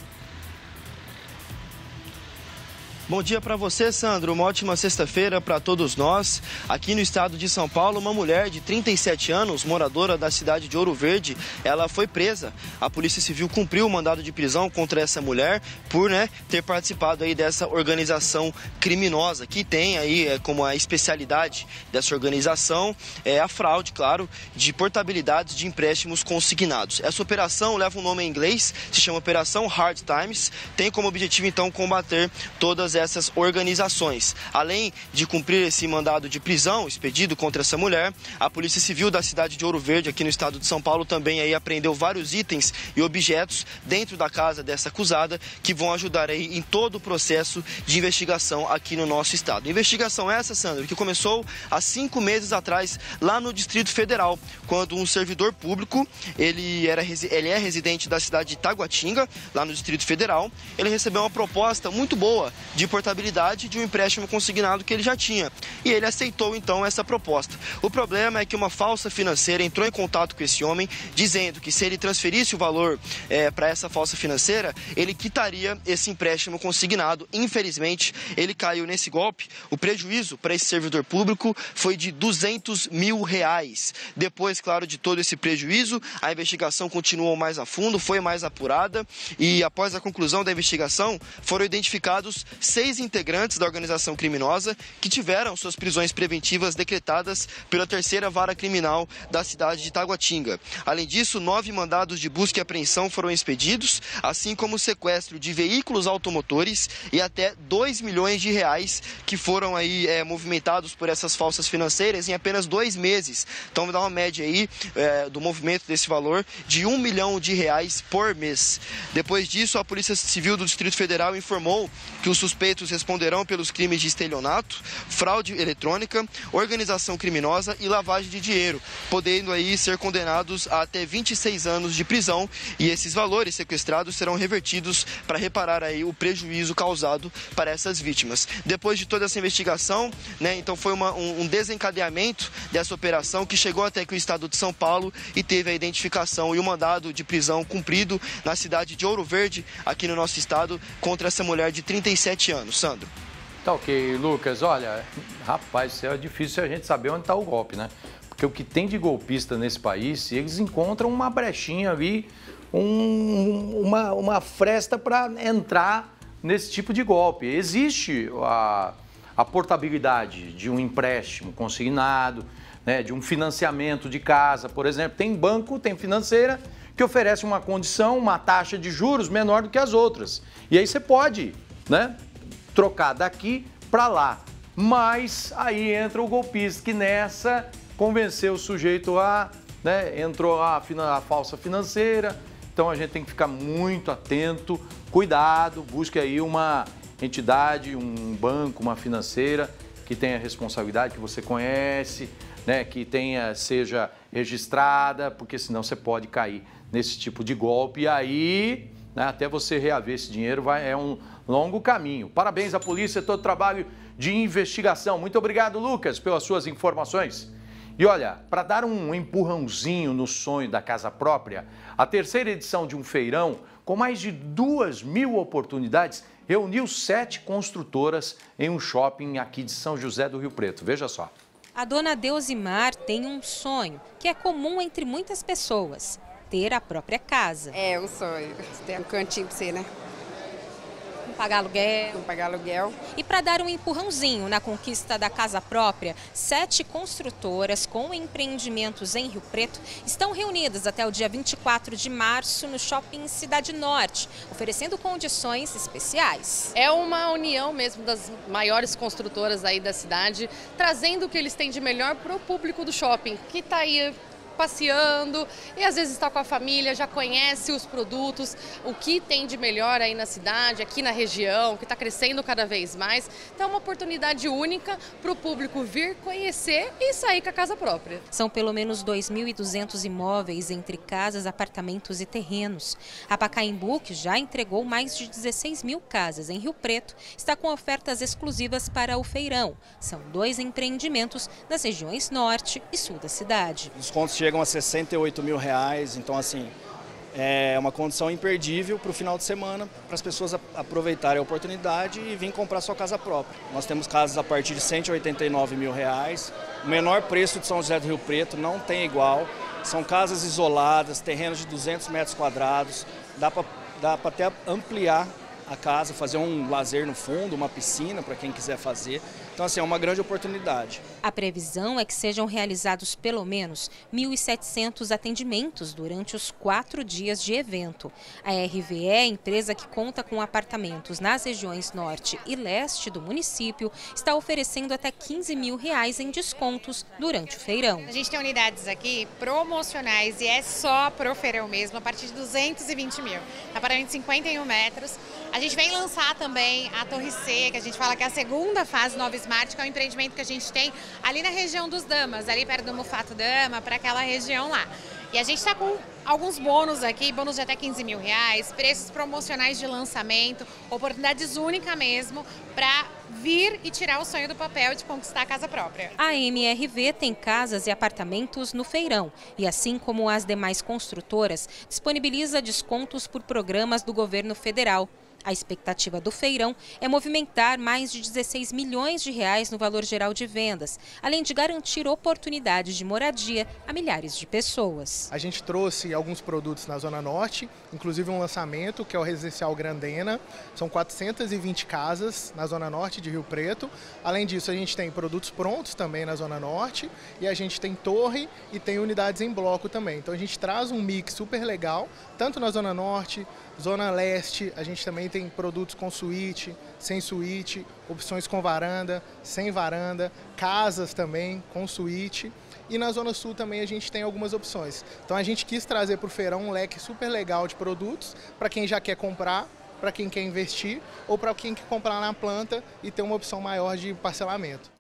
Bom dia para você, Sandro. Uma ótima sexta-feira para todos nós. Aqui no estado de São Paulo, uma mulher de trinta e sete anos, moradora da cidade de Ouro Verde, ela foi presa. A Polícia Civil cumpriu o mandado de prisão contra essa mulher por, né, ter participado aí dessa organização criminosa, que tem aí é, como a especialidade dessa organização é a fraude, claro, de portabilidades de empréstimos consignados. Essa operação leva um nome em inglês, se chama Operação Hard Times, tem como objetivo então combater todas essas organizações. Além de cumprir esse mandado de prisão expedido contra essa mulher, a Polícia Civil da cidade de Ouro Verde, aqui no estado de São Paulo, também aí apreendeu vários itens e objetos dentro da casa dessa acusada que vão ajudar aí em todo o processo de investigação aqui no nosso estado. Investigação essa, Sandro, que começou há cinco meses atrás lá no Distrito Federal, quando um servidor público, ele, era, ele é residente da cidade de Taguatinga, lá no Distrito Federal, ele recebeu uma proposta muito boa de portabilidade de um empréstimo consignado que ele já tinha. E ele aceitou, então, essa proposta. O problema é que uma falsa financeira entrou em contato com esse homem, dizendo que se ele transferisse o valor é, para essa falsa financeira, ele quitaria esse empréstimo consignado. Infelizmente, ele caiu nesse golpe. O prejuízo para esse servidor público foi de duzentos mil reais. Depois, claro, de todo esse prejuízo, a investigação continuou mais a fundo, foi mais apurada e, após a conclusão da investigação, foram identificados seis integrantes da organização criminosa que tiveram suas prisões preventivas decretadas pela terceira vara criminal da cidade de Taguatinga. Além disso, nove mandados de busca e apreensão foram expedidos, assim como o sequestro de veículos automotores e até dois milhões de reais que foram aí é, movimentados por essas falsas financeiras em apenas dois meses. Então, vai dar uma média aí é, do movimento desse valor de um milhão de reais por mês. Depois disso, a Polícia Civil do Distrito Federal informou que o suspeito suspeitos responderão pelos crimes de estelionato, fraude eletrônica, organização criminosa e lavagem de dinheiro, podendo aí ser condenados a até vinte e seis anos de prisão, e esses valores sequestrados serão revertidos para reparar aí o prejuízo causado para essas vítimas. Depois de toda essa investigação, né, então foi uma, um, um desencadeamento dessa operação que chegou até aqui o estado de São Paulo e teve a identificação e o mandado de prisão cumprido na cidade de Ouro Verde, aqui no nosso estado, contra essa mulher de trinta e sete anos. Sandro. Tá ok, Lucas. Olha, rapaz, é difícil a gente saber onde está o golpe, né? Porque o que tem de golpista nesse país, eles encontram uma brechinha ali, um, uma, uma fresta para entrar nesse tipo de golpe. Existe a, a portabilidade de um empréstimo consignado, né, de um financiamento de casa, por exemplo. Tem banco, tem financeira que oferece uma condição, uma taxa de juros menor do que as outras. E aí você pode, né, trocar daqui para lá. Mas aí entra o golpista que nessa convenceu o sujeito a, né, entrou a, a falsa financeira. Então a gente tem que ficar muito atento, cuidado, busque aí uma entidade, um banco, uma financeira que tenha responsabilidade, que você conhece, né, que tenha, seja registrada, porque senão você pode cair nesse tipo de golpe. E aí, né, até você reaver esse dinheiro vai, é um longo caminho. Parabéns à polícia, todo o trabalho de investigação. Muito obrigado, Lucas, pelas suas informações. E olha, para dar um empurrãozinho no sonho da casa própria, a terceira edição de um feirão com mais de duas mil oportunidades reuniu sete construtoras em um shopping aqui de São José do Rio Preto. Veja só. A dona Deusimar tem um sonho que é comum entre muitas pessoas: ter a própria casa. É, um sonho. Ter um cantinho para você, né? Não pagar aluguel. Não pagar aluguel. E para dar um empurrãozinho na conquista da casa própria, sete construtoras com empreendimentos em Rio Preto estão reunidas até o dia vinte e quatro de março no Shopping Cidade Norte, oferecendo condições especiais. É uma união mesmo das maiores construtoras aí da cidade, trazendo o que eles têm de melhor para o público do shopping, que está aí passeando e às vezes está com a família, já conhece os produtos, o que tem de melhor aí na cidade, aqui na região, que está crescendo cada vez mais. Então é uma oportunidade única para o público vir conhecer e sair com a casa própria. São pelo menos dois mil e duzentos imóveis entre casas, apartamentos e terrenos. A Pacaembu, que já entregou mais de dezesseis mil casas em Rio Preto, está com ofertas exclusivas para o feirão. São dois empreendimentos nas regiões norte e sul da cidade. Os descontos chegam a sessenta e oito mil reais, então assim, é uma condição imperdível para o final de semana, para as pessoas aproveitarem a oportunidade e vir comprar sua casa própria. Nós temos casas a partir de cento e oitenta e nove mil reais, o menor preço de São José do Rio Preto, não tem igual, são casas isoladas, terrenos de duzentos metros quadrados, dá para dá para até ampliar a casa, fazer um lazer no fundo, uma piscina para quem quiser fazer. Então, assim, é uma grande oportunidade. A previsão é que sejam realizados pelo menos mil e setecentos atendimentos durante os quatro dias de evento. A R V E, empresa que conta com apartamentos nas regiões norte e leste do município, está oferecendo até quinze mil reais em descontos durante o feirão. A gente tem unidades aqui promocionais e é só pro feirão mesmo, a partir de duzentos e vinte mil. Apartamento de cinquenta e um metros. A gente vem lançar também a Torre C, que a gente fala que é a segunda fase Nova Smart, que é um empreendimento que a gente tem ali na região dos Damas, ali perto do Mufato Dama, para aquela região lá. E a gente está com alguns bônus aqui, bônus de até quinze mil reais, preços promocionais de lançamento, oportunidades únicas mesmo para vir e tirar o sonho do papel de conquistar a casa própria. A M R V tem casas e apartamentos no feirão e, assim como as demais construtoras, disponibiliza descontos por programas do governo federal. A expectativa do feirão é movimentar mais de dezesseis milhões de reais no valor geral de vendas, além de garantir oportunidades de moradia a milhares de pessoas. A gente trouxe alguns produtos na Zona Norte, inclusive um lançamento que é o Residencial Grandena. São quatrocentas e vinte casas na Zona Norte de Rio Preto. Além disso, a gente tem produtos prontos também na Zona Norte e a gente tem torre e tem unidades em bloco também. Então a gente traz um mix super legal, tanto na Zona Norte, Zona Leste, a gente também tem produtos com suíte, sem suíte, opções com varanda, sem varanda, casas também com suíte. E na Zona Sul também a gente tem algumas opções. Então a gente quis trazer para o feirão um leque super legal de produtos para quem já quer comprar para quem quer investir ou para quem quer comprar na planta e ter uma opção maior de parcelamento.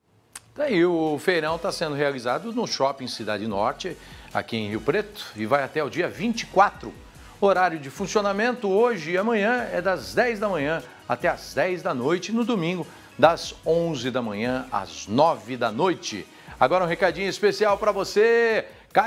Daí o feirão está sendo realizado no Shopping Cidade Norte, aqui em Rio Preto, e vai até o dia vinte e quatro. Horário de funcionamento hoje e amanhã é das dez da manhã até as dez da noite, no domingo das onze da manhã às nove da noite. Agora um recadinho especial para você,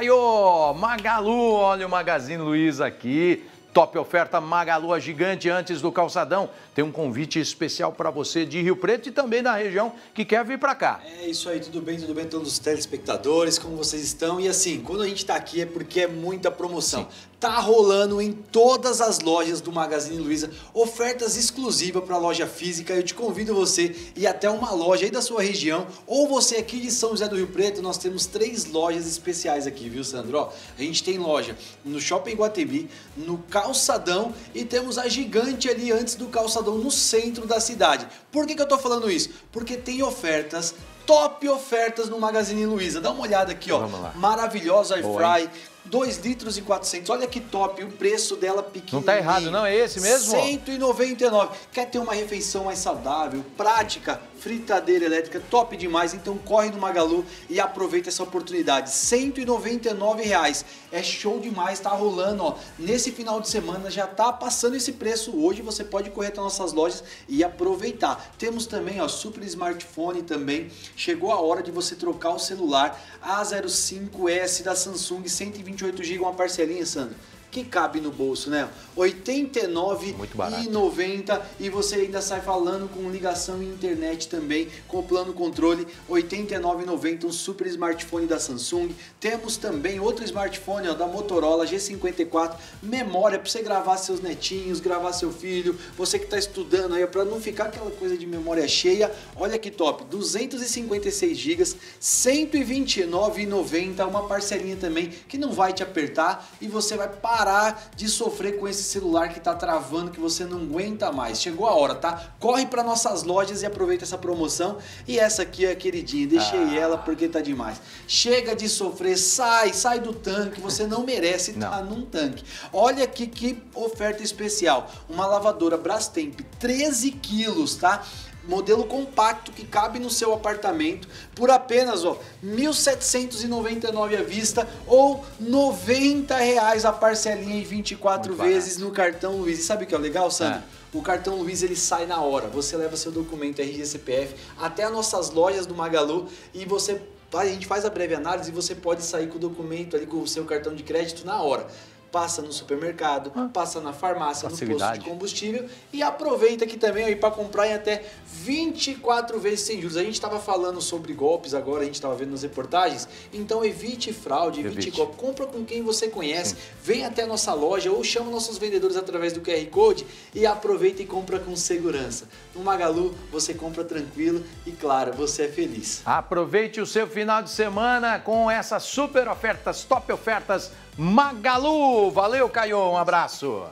Caio, Magalu, olha o Magazine Luiza aqui. Top oferta Magalu, a gigante antes do calçadão. Tem um convite especial para você de Rio Preto e também da região que quer vir para cá. É isso aí, tudo bem, tudo bem, todos os telespectadores, como vocês estão? E assim, quando a gente está aqui é porque é muita promoção. Sim. Tá rolando em todas as lojas do Magazine Luiza ofertas exclusivas para a loja física. Eu te convido você a ir até uma loja aí da sua região ou você aqui de São José do Rio Preto. Nós temos três lojas especiais aqui, viu, Sandro? Ó, a gente tem loja no Shopping Guatemi, no Calçadão e temos a gigante ali antes do Calçadão no centro da cidade. Por que que eu tô falando isso? Porque tem ofertas, top ofertas no Magazine Luiza. Dá uma olhada aqui, ó. Maravilhosa Air Fry. dois litros e quatrocentos, olha que top, o preço dela pequenininho. Não tá errado não, é esse mesmo? cento e noventa e nove. Quer ter uma refeição mais saudável, prática, fritadeira elétrica, top demais, então corre no Magalu e aproveita essa oportunidade. cento e noventa e nove reais, é show demais, tá rolando, ó. Nesse final de semana já tá passando esse preço, hoje você pode correr até nossas lojas e aproveitar. Temos também, ó, super smartphone também, chegou a hora de você trocar o celular A zero cinco S da Samsung, cento e vinte e oito gigas, uma parcelinha, Sandro, que cabe no bolso, né? oitenta e nove reais e noventa centavos e você ainda sai falando com ligação e internet também, com o plano controle, oitenta e nove reais e noventa centavos, um super smartphone da Samsung. Temos também outro smartphone, ó, da Motorola G cinquenta e quatro, memória para você gravar seus netinhos, gravar seu filho, você que está estudando aí, para não ficar aquela coisa de memória cheia. Olha que top, duzentos e cinquenta e seis gigas, cento e vinte e nove reais e noventa centavos, uma parcelinha também que não vai te apertar e você vai parar de sofrer com esse celular que tá travando, que você não aguenta mais. Chegou a hora, tá? Corre para nossas lojas e aproveita essa promoção. E essa aqui é a queridinha, deixei ah. ela porque tá demais. Chega de sofrer, sai, sai do tanque, você não merece estar tá num tanque. Olha aqui que oferta especial, uma lavadora Brastemp, treze quilos, tá? Modelo compacto que cabe no seu apartamento por apenas, ó, mil setecentos e noventa e nove reais à vista ou noventa reais a parcelinha em vinte e quatro Muito vezes barato. No cartão Luiz. E sabe o que é legal, Sandro? É. O cartão Luiz ele sai na hora. Você leva seu documento R G C P F até as nossas lojas do Magalu e você, a gente faz a breve análise e você pode sair com o documento ali com o seu cartão de crédito na hora. Passa no supermercado, ah, passa na farmácia, no posto de combustível e aproveita aqui também aí para comprar em até vinte e quatro vezes sem juros. A gente estava falando sobre golpes agora, a gente estava vendo nas reportagens, então evite fraude, evite, evite. golpe. Compra com quem você conhece, Sim. vem até a nossa loja ou chama nossos vendedores através do Q R Code e aproveita e compra com segurança. No Magalu você compra tranquilo e claro, você é feliz. Aproveite o seu final de semana com essas super ofertas, top ofertas Magalu. Valeu, Caio, um abraço.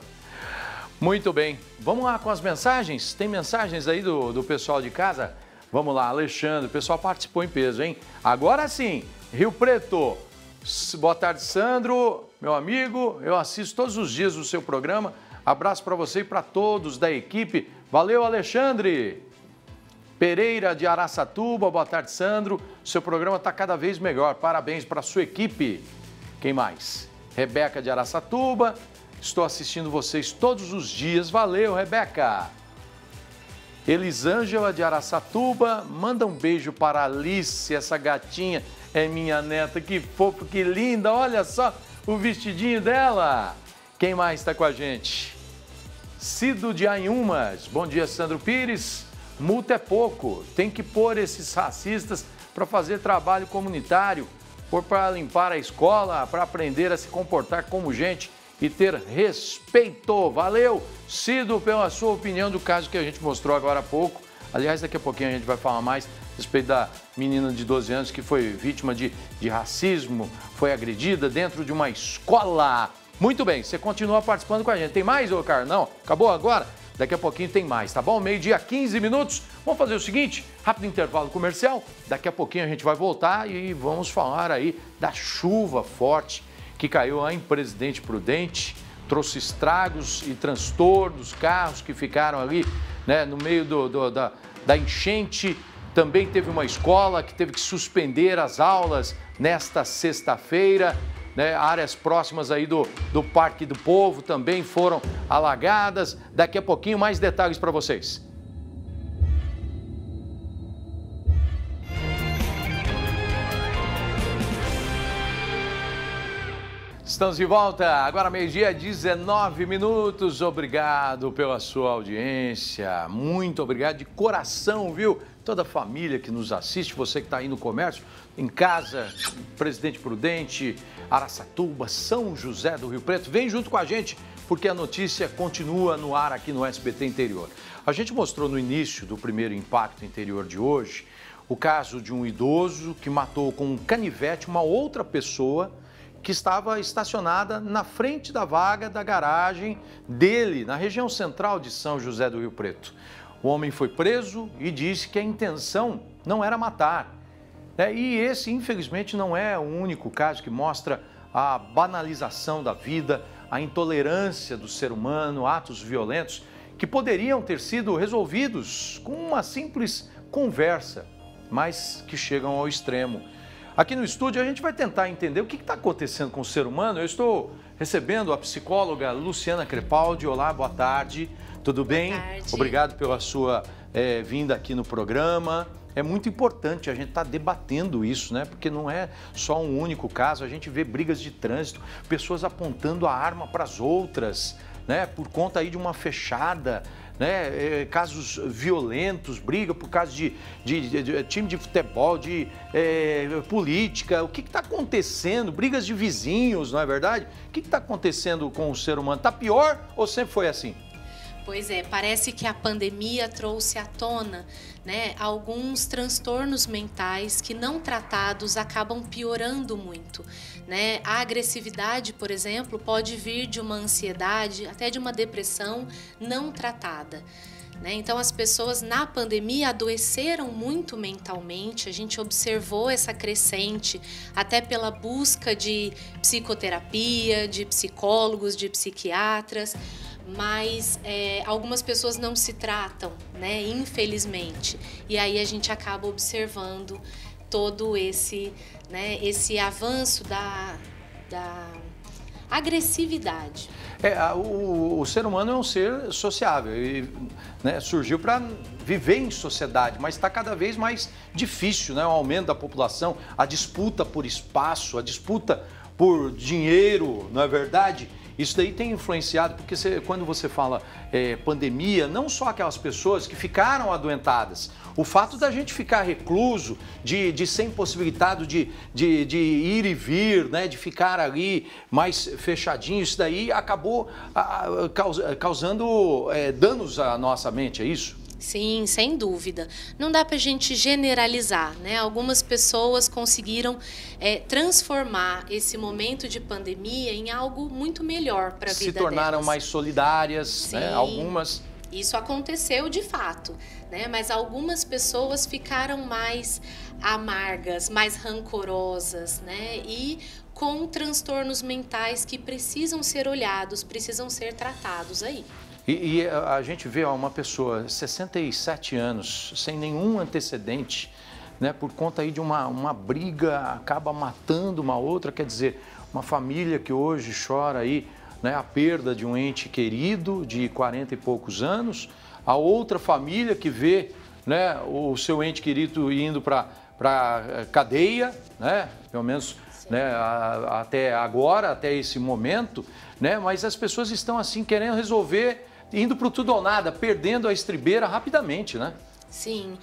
Muito bem, vamos lá com as mensagens? Tem mensagens aí do, do pessoal de casa? Vamos lá, Alexandre, o pessoal participou em peso, hein? Agora sim, Rio Preto. Boa tarde, Sandro, meu amigo, eu assisto todos os dias o seu programa. Abraço para você e para todos da equipe. Valeu, Alexandre. Pereira de Araçatuba, boa tarde, Sandro. O seu programa está cada vez melhor, parabéns para a sua equipe. Quem mais? Rebeca de Araçatuba, estou assistindo vocês todos os dias. Valeu, Rebeca. Elisângela de Araçatuba, manda um beijo para Alice, essa gatinha é minha neta, que fofo, que linda, olha só o vestidinho dela. Quem mais está com a gente? Cido de Anhumas, bom dia, Sandro Pires. Multa é pouco, tem que pôr esses racistas para fazer trabalho comunitário, por para limpar a escola, para aprender a se comportar como gente e ter respeito. Valeu, Cido, pela sua opinião do caso que a gente mostrou agora há pouco. Aliás, daqui a pouquinho a gente vai falar mais a respeito da menina de doze anos que foi vítima de, de racismo, foi agredida dentro de uma escola. Muito bem, você continua participando com a gente. Tem mais, ô Carlos? Não? Acabou agora? Daqui a pouquinho tem mais, tá bom? Meio-dia, quinze minutos. Vamos fazer o seguinte, rápido intervalo comercial. Daqui a pouquinho a gente vai voltar e vamos falar aí da chuva forte que caiu lá em Presidente Prudente. trouxe estragos e transtornos, carros que ficaram ali, né, no meio do, do, da, da enchente. Também teve uma escola que teve que suspender as aulas nesta sexta-feira, né? Áreas próximas aí do, do Parque do Povo também foram alagadas. Daqui a pouquinho mais detalhes para vocês. Estamos de volta, agora meio-dia, dezenove minutos. Obrigado pela sua audiência, muito obrigado de coração, viu? Toda a família que nos assiste, você que está aí no comércio, em casa, Presidente Prudente, Araçatuba, São José do Rio Preto, vem junto com a gente, porque a notícia continua no ar aqui no S B T Interior. A gente mostrou no início do primeiro Impacto Interior de hoje o caso de um idoso que matou com um canivete uma outra pessoa que estava estacionada na frente da vaga da garagem dele, na região central de São José do Rio Preto. O homem foi preso e disse que a intenção não era matar. É, e esse, infelizmente, não é o único caso que mostra a banalização da vida, a intolerância do ser humano, atos violentos que poderiam ter sido resolvidos com uma simples conversa, mas que chegam ao extremo. Aqui no estúdio a gente vai tentar entender o que está acontecendo com o ser humano. Eu estou recebendo a psicóloga Luciana Crepaldi. Olá, boa tarde. Tudo bem? Boa tarde. Obrigado pela sua é, vinda aqui no programa. É muito importante a gente estar tá debatendo isso, né? Porque não é só um único caso. A gente vê brigas de trânsito, pessoas apontando a arma para as outras, né? Por conta aí de uma fechada. Né, casos violentos, briga por causa de, de, de, de time de futebol, de é, política. O que está acontecendo? Brigas de vizinhos, não é verdade? O que está acontecendo com o ser humano? Está pior ou sempre foi assim? Pois é, parece que a pandemia trouxe à tona, né, alguns transtornos mentais que não tratados acabam piorando muito. Né? A agressividade, por exemplo, pode vir de uma ansiedade, até de uma depressão não tratada. Né? Então, as pessoas na pandemia adoeceram muito mentalmente, a gente observou essa crescente até pela busca de psicoterapia, de psicólogos, de psiquiatras, mas é, algumas pessoas não se tratam, né? Infelizmente, e aí a gente acaba observando todo esse, né, esse avanço da, da agressividade. É, o, o ser humano é um ser sociável e, né, surgiu para viver em sociedade, mas está cada vez mais difícil, né? O aumento da população, a disputa por espaço, a disputa por dinheiro, não é verdade? Isso daí tem influenciado, porque você, quando você fala é, pandemia, não só aquelas pessoas que ficaram adoentadas, o fato da gente ficar recluso, de, de ser impossibilitado de, de, de ir e vir, né, de ficar ali mais fechadinho, isso daí acabou a, a, causando é, danos à nossa mente, é isso? Sim, sem dúvida. Não dá para a gente generalizar, né? Algumas pessoas conseguiram é, transformar esse momento de pandemia em algo muito melhor para a vida delas. Se tornaram mais solidárias, né? Algumas... Isso aconteceu de fato, né? Mas algumas pessoas ficaram mais amargas, mais rancorosas, né? E com transtornos mentais que precisam ser olhados, precisam ser tratados aí. E, e a gente vê ó, uma pessoa, sessenta e sete anos, sem nenhum antecedente, né, por conta aí de uma, uma briga, acaba matando uma outra, quer dizer, uma família que hoje chora aí, né, a perda de um ente querido de quarenta e poucos anos, a outra família que vê, né, o seu ente querido indo para a cadeia, né, pelo menos... Né, a, até agora, até esse momento, né, mas as pessoas estão assim querendo resolver, indo para o tudo ou nada, perdendo a estribeira rapidamente, né? Sim,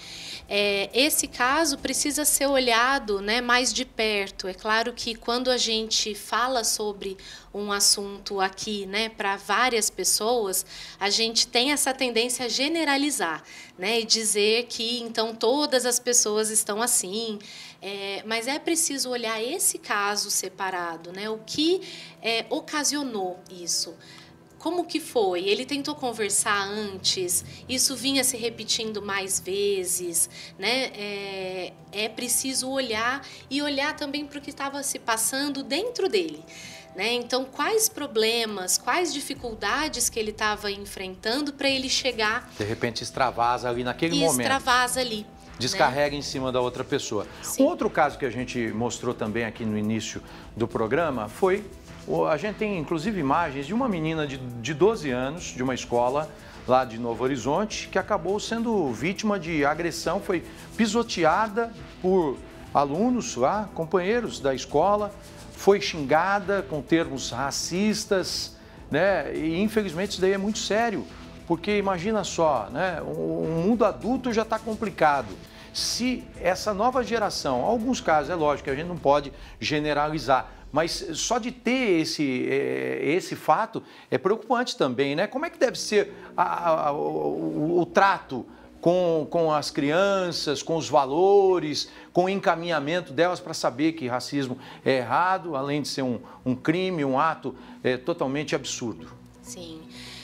é, esse caso precisa ser olhado, né, mais de perto. É claro que quando a gente fala sobre um assunto aqui, né, para várias pessoas, a gente tem essa tendência a generalizar, né, e dizer que então todas as pessoas estão assim. É, mas é preciso olhar esse caso separado, né, o que é, ocasionou isso. Como que foi? Ele tentou conversar antes? Isso vinha se repetindo mais vezes, né? É, é preciso olhar e olhar também para o que estava se passando dentro dele, Né? Então, quais problemas, quais dificuldades que ele estava enfrentando para ele chegar... De repente extravasa ali naquele e momento. extravasa ali. Descarrega, né, em cima da outra pessoa. Sim. Um outro caso que a gente mostrou também aqui no início do programa foi... A gente tem, inclusive, imagens de uma menina de, de doze anos, de uma escola lá de Novo Horizonte, que acabou sendo vítima de agressão, foi pisoteada por alunos lá, companheiros da escola, foi xingada com termos racistas, né? E infelizmente isso daí é muito sério, porque imagina só, né? O mundo adulto já está complicado. Se essa nova geração, alguns casos, é lógico que a gente não pode generalizar, mas só de ter esse, esse fato é preocupante também, né? Como é que deve ser a, a, o, o trato com, com as crianças, com os valores, com o encaminhamento delas para saber que racismo é errado, além de ser um, um crime, um ato é, totalmente absurdo. Sim,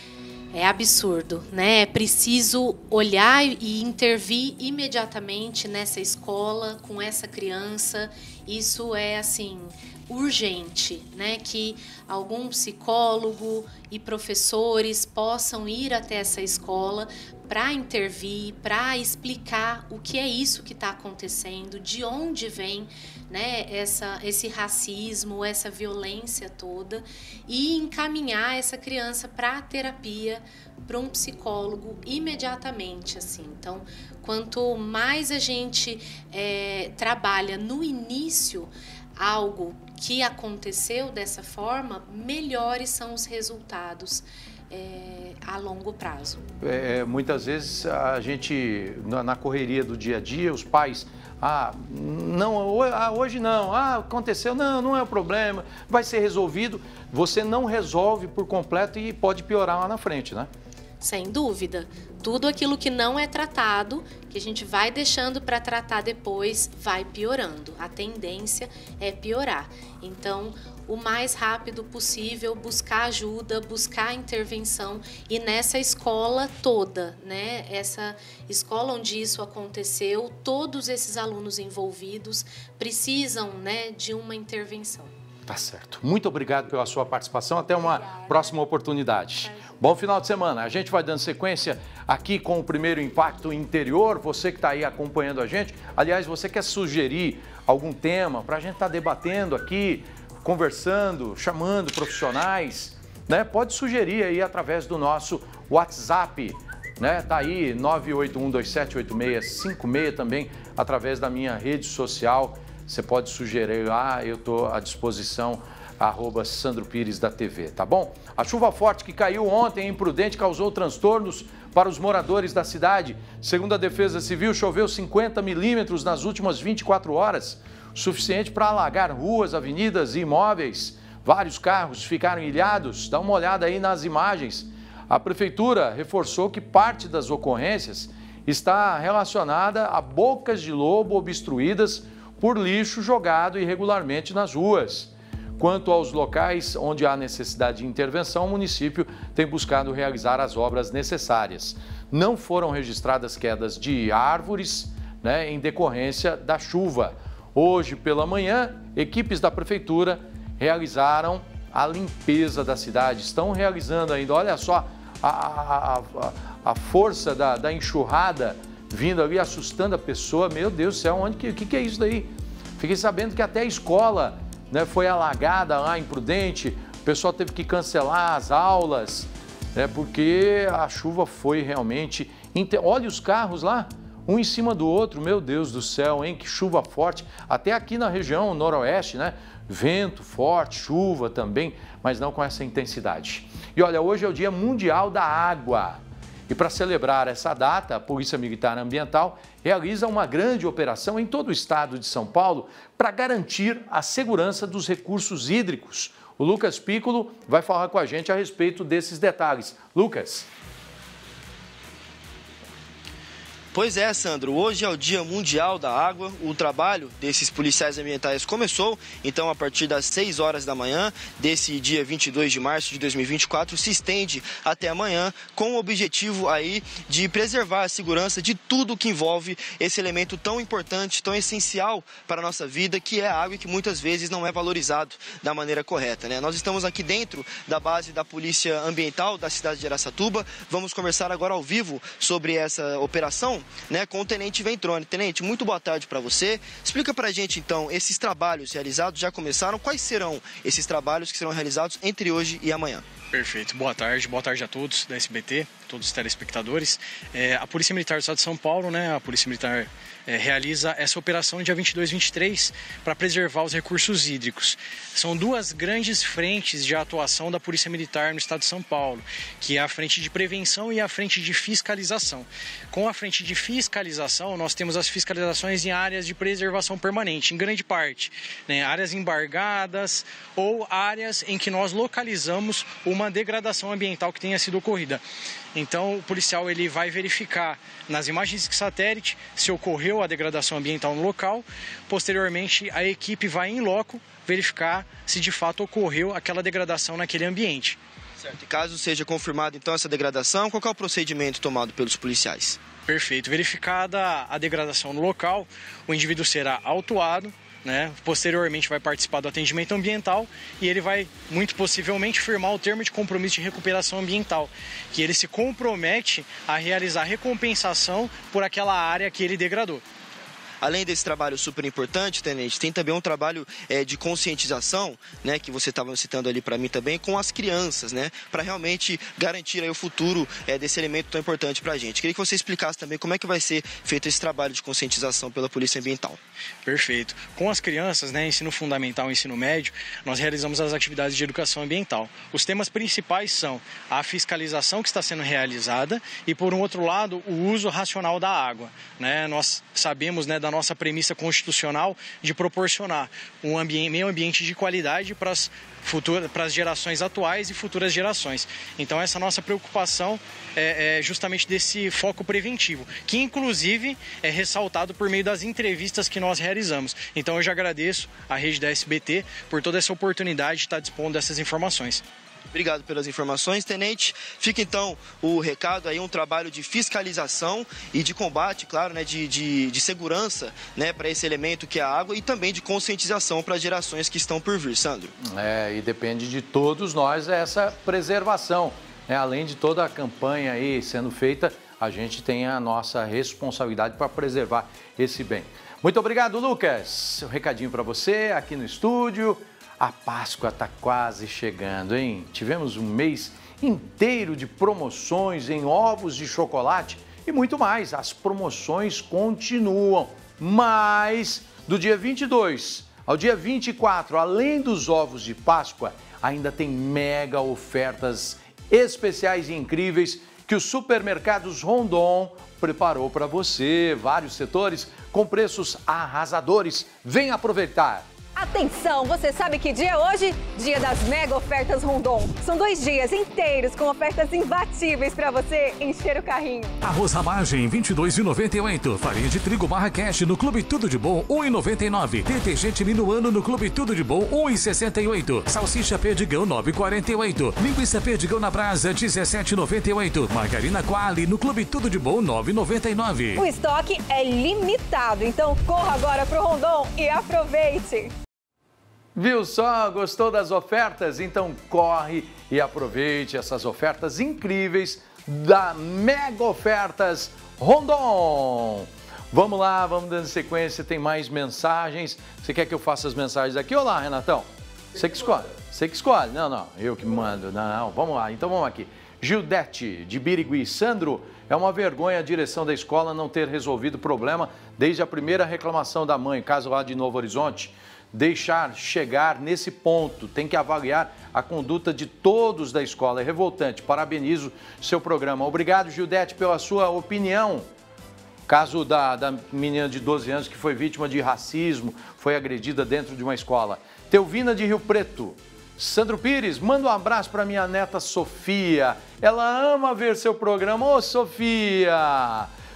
é absurdo, né? É preciso olhar e intervir imediatamente nessa escola, com essa criança. Isso é, assim, urgente, né? Que algum psicólogo e professores possam ir até essa escola para intervir, para explicar o que é isso que está acontecendo, de onde vem, né, essa, esse racismo, essa violência toda, e encaminhar essa criança para a terapia, para um psicólogo imediatamente, assim. Então, quanto mais a gente é, trabalha no início algo que aconteceu dessa forma, melhores são os resultados É, a longo prazo. É, muitas vezes a gente, na, na correria do dia a dia, os pais, ah, não, hoje não, ah, aconteceu, não, não é um problema, vai ser resolvido. Você não resolve por completo e pode piorar lá na frente, né? Sem dúvida. Tudo aquilo que não é tratado, que a gente vai deixando para tratar depois, vai piorando. A tendência é piorar. Então, o mais rápido possível, buscar ajuda, buscar intervenção, e nessa escola toda, né? Essa escola onde isso aconteceu, todos esses alunos envolvidos precisam, né, de uma intervenção. Tá certo. Muito obrigado pela sua participação. Até uma Obrigada. próxima oportunidade. Bom final de semana. A gente vai dando sequência aqui com o primeiro Impacto Interior. Você que está aí acompanhando a gente. Aliás, você quer sugerir algum tema para a gente estar tá debatendo aqui, conversando, chamando profissionais, né? Pode sugerir aí através do nosso WhatsApp, né? Tá aí nove oito um dois sete oito seis cinco seis também, através da minha rede social. Você pode sugerir lá, eu estou à disposição, arroba Sandro Pires da T V, tá bom? A chuva forte que caiu ontem em Prudente causou transtornos para os moradores da cidade. Segundo a Defesa Civil, choveu cinquenta milímetros nas últimas vinte e quatro horas, suficiente para alagar ruas, avenidas e imóveis. Vários carros ficaram ilhados. Dá uma olhada aí nas imagens. A Prefeitura reforçou que parte das ocorrências está relacionada a bocas de lobo obstruídas por lixo jogado irregularmente nas ruas. Quanto aos locais onde há necessidade de intervenção, o município tem buscado realizar as obras necessárias. Não foram registradas quedas de árvores, né, em decorrência da chuva. Hoje pela manhã, equipes da Prefeitura realizaram a limpeza da cidade. Estão realizando ainda, olha só, a, a, a, a força da, da enxurrada vindo ali, assustando a pessoa. Meu Deus do céu, onde que, que, que é isso daí? Fiquei sabendo que até a escola, né, foi alagada lá em Prudente. O pessoal teve que cancelar as aulas, né, porque a chuva foi realmente... Olha os carros lá, um em cima do outro. Meu Deus do céu, hein? Que chuva forte. Até aqui na região noroeste, né? Vento forte, chuva também, mas não com essa intensidade. E olha, hoje é o Dia Mundial da Água. E para celebrar essa data, a Polícia Militar Ambiental realiza uma grande operação em todo o estado de São Paulo para garantir a segurança dos recursos hídricos. O Lucas Piccolo vai falar com a gente a respeito desses detalhes. Lucas. Pois é, Sandro, hoje é o Dia Mundial da Água. O trabalho desses policiais ambientais começou, então, a partir das seis horas da manhã desse dia vinte e dois de março de dois mil e vinte e quatro, se estende até amanhã, com o objetivo aí de preservar a segurança de tudo que envolve esse elemento tão importante, tão essencial para a nossa vida, que é a água e que muitas vezes não é valorizado da maneira correta, né? Nós estamos aqui dentro da base da Polícia Ambiental da cidade de Araçatuba. Vamos conversar agora ao vivo sobre essa operação, né, com o Tenente Ventrone. Tenente, muito boa tarde para você. Explica para a gente, então, esses trabalhos realizados já começaram. Quais serão esses trabalhos que serão realizados entre hoje e amanhã? Perfeito. Boa tarde. Boa tarde a todos da S B T, todos os telespectadores. É, a Polícia Militar do Estado de São Paulo, né, a Polícia Militar é, realiza essa operação no dia vinte e dois e vinte e três para preservar os recursos hídricos. São duas grandes frentes de atuação da Polícia Militar no Estado de São Paulo, que é a frente de prevenção e a frente de fiscalização. Com a frente de fiscalização, nós temos as fiscalizações em áreas de preservação permanente, em grande parte, né, áreas embargadas ou áreas em que nós localizamos uma degradação ambiental que tenha sido ocorrida. Então, o policial ele vai verificar nas imagens de satélite se ocorreu a degradação ambiental no local. Posteriormente, a equipe vai em loco verificar se de fato ocorreu aquela degradação naquele ambiente. Certo. E caso seja confirmada então essa degradação, qual é o procedimento tomado pelos policiais? Perfeito. Verificada a degradação no local, o indivíduo será autuado, né? Posteriormente vai participar do atendimento ambiental e ele vai, muito possivelmente, firmar o termo de compromisso de recuperação ambiental, que ele se compromete a realizar recompensação por aquela área que ele degradou. Além desse trabalho super importante, Tenente, tem também um trabalho é, de conscientização, né, que você estava citando ali para mim também, com as crianças, né, para realmente garantir aí o futuro é, desse elemento tão importante para a gente. Queria que você explicasse também como é que vai ser feito esse trabalho de conscientização pela Polícia Ambiental. Perfeito. Com as crianças, né, ensino fundamental e ensino médio, nós realizamos as atividades de educação ambiental. Os temas principais são a fiscalização que está sendo realizada e, por um outro lado, o uso racional da água, né? Nós sabemos, né, da nossa premissa constitucional de proporcionar um ambiente, meio ambiente de qualidade para as futuras, para as gerações atuais e futuras gerações. Então, essa nossa preocupação é, é justamente desse foco preventivo, que inclusive é ressaltado por meio das entrevistas que nós realizamos. Então, eu já agradeço à rede da S B T por toda essa oportunidade de estar dispondo dessas informações. Obrigado pelas informações, Tenente. Fica então o recado aí, um trabalho de fiscalização e de combate, claro, né, de, de, de segurança, né, para esse elemento que é a água e também de conscientização para as gerações que estão por vir, Sandro. É, e depende de todos nós essa preservação, né? Além de toda a campanha aí sendo feita, a gente tem a nossa responsabilidade para preservar esse bem. Muito obrigado, Lucas. Um recadinho para você aqui no estúdio. A Páscoa está quase chegando, hein? Tivemos um mês inteiro de promoções em ovos de chocolate e muito mais. As promoções continuam, mas do dia vinte e dois ao dia vinte e quatro, além dos ovos de Páscoa, ainda tem mega ofertas especiais e incríveis que os supermercados Rondon preparou para você. Vários setores com preços arrasadores. Vem aproveitar! Atenção, você sabe que dia é hoje? Dia das mega ofertas Rondon. São dois dias inteiros com ofertas imbatíveis para você encher o carrinho. Arroz Ramagem, vinte e dois reais e noventa e oito centavos. Farinha de trigo Marrakech no Clube Tudo de Bom, um real e noventa e nove centavos. Detergente Minuano no Clube Tudo de Bom, um real e sessenta e oito centavos. Salsicha Perdigão, nove reais e quarenta e oito centavos. Linguiça Perdigão na Brasa, dezessete reais e noventa e oito centavos. Margarina Quali no Clube Tudo de Bom, nove reais e noventa e nove centavos. O estoque é limitado, então corra agora pro Rondon e aproveite. Viu só? Gostou das ofertas? Então corre e aproveite essas ofertas incríveis da Mega Ofertas Rondon. Vamos lá, vamos dando sequência, tem mais mensagens. Você quer que eu faça as mensagens aqui? Olá, Renatão. Você que escolhe. Você que escolhe. Não, não, eu que mando. Não, não, vamos lá. Então vamos aqui. Gildete, de Birigui. Sandro, é uma vergonha a direção da escola não ter resolvido o problema desde a primeira reclamação da mãe, caso lá de Novo Horizonte. Deixar chegar nesse ponto, tem que avaliar a conduta de todos da escola, é revoltante. Parabenizo seu programa. Obrigado, Gildete, pela sua opinião. Caso da, da menina de doze anos que foi vítima de racismo, foi agredida dentro de uma escola. Teuvina de Rio Preto. Sandro Pires, manda um abraço para minha neta Sofia. Ela ama ver seu programa. Ô, Sofia!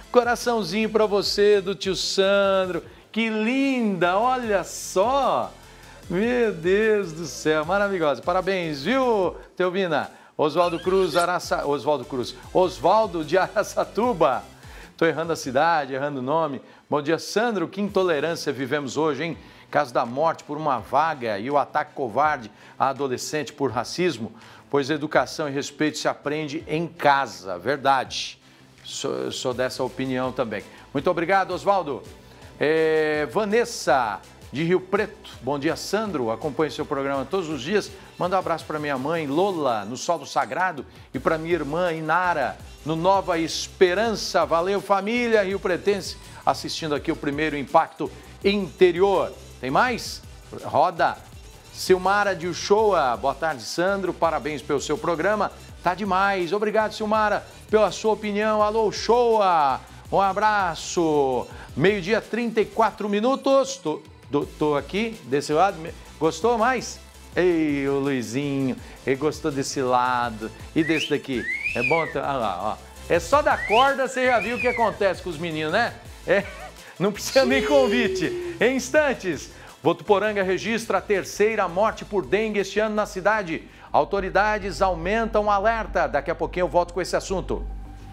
Coraçãozinho para você do tio Sandro. Que linda, olha só. Meu Deus do céu, maravilhosa. Parabéns, viu, Teovina? Oswaldo Cruz, Araça... Oswaldo Cruz. Oswaldo de Araçatuba. Estou errando a cidade, errando o nome. Bom dia, Sandro. Que intolerância vivemos hoje, hein? Caso da morte por uma vaga e o ataque covarde a adolescente por racismo, pois educação e respeito se aprende em casa. Verdade. Sou, sou dessa opinião também. Muito obrigado, Oswaldo. É, Vanessa, de Rio Preto. Bom dia, Sandro. Acompanho seu programa todos os dias. Manda um abraço para minha mãe, Lola, no Solo Sagrado, e para minha irmã, Inara, no Nova Esperança. Valeu, família Rio Pretense, assistindo aqui o primeiro Impacto Interior. Tem mais? Roda. Silmara de Uchoa. Boa tarde, Sandro. Parabéns pelo seu programa. Tá demais. Obrigado, Silmara, pela sua opinião. Alô, Uchoa. Um abraço. Meio-dia, trinta e quatro minutos. Tô, tô, tô aqui, desse lado. Gostou mais? Ei, o Luizinho. Ele gostou desse lado. E desse daqui? É bom? Olha lá, ó. É só da corda, você já viu o que acontece com os meninos, né? É... Não precisa nem convite. Em instantes, Votuporanga registra a terceira morte por dengue este ano na cidade. Autoridades aumentam o alerta. Daqui a pouquinho eu volto com esse assunto.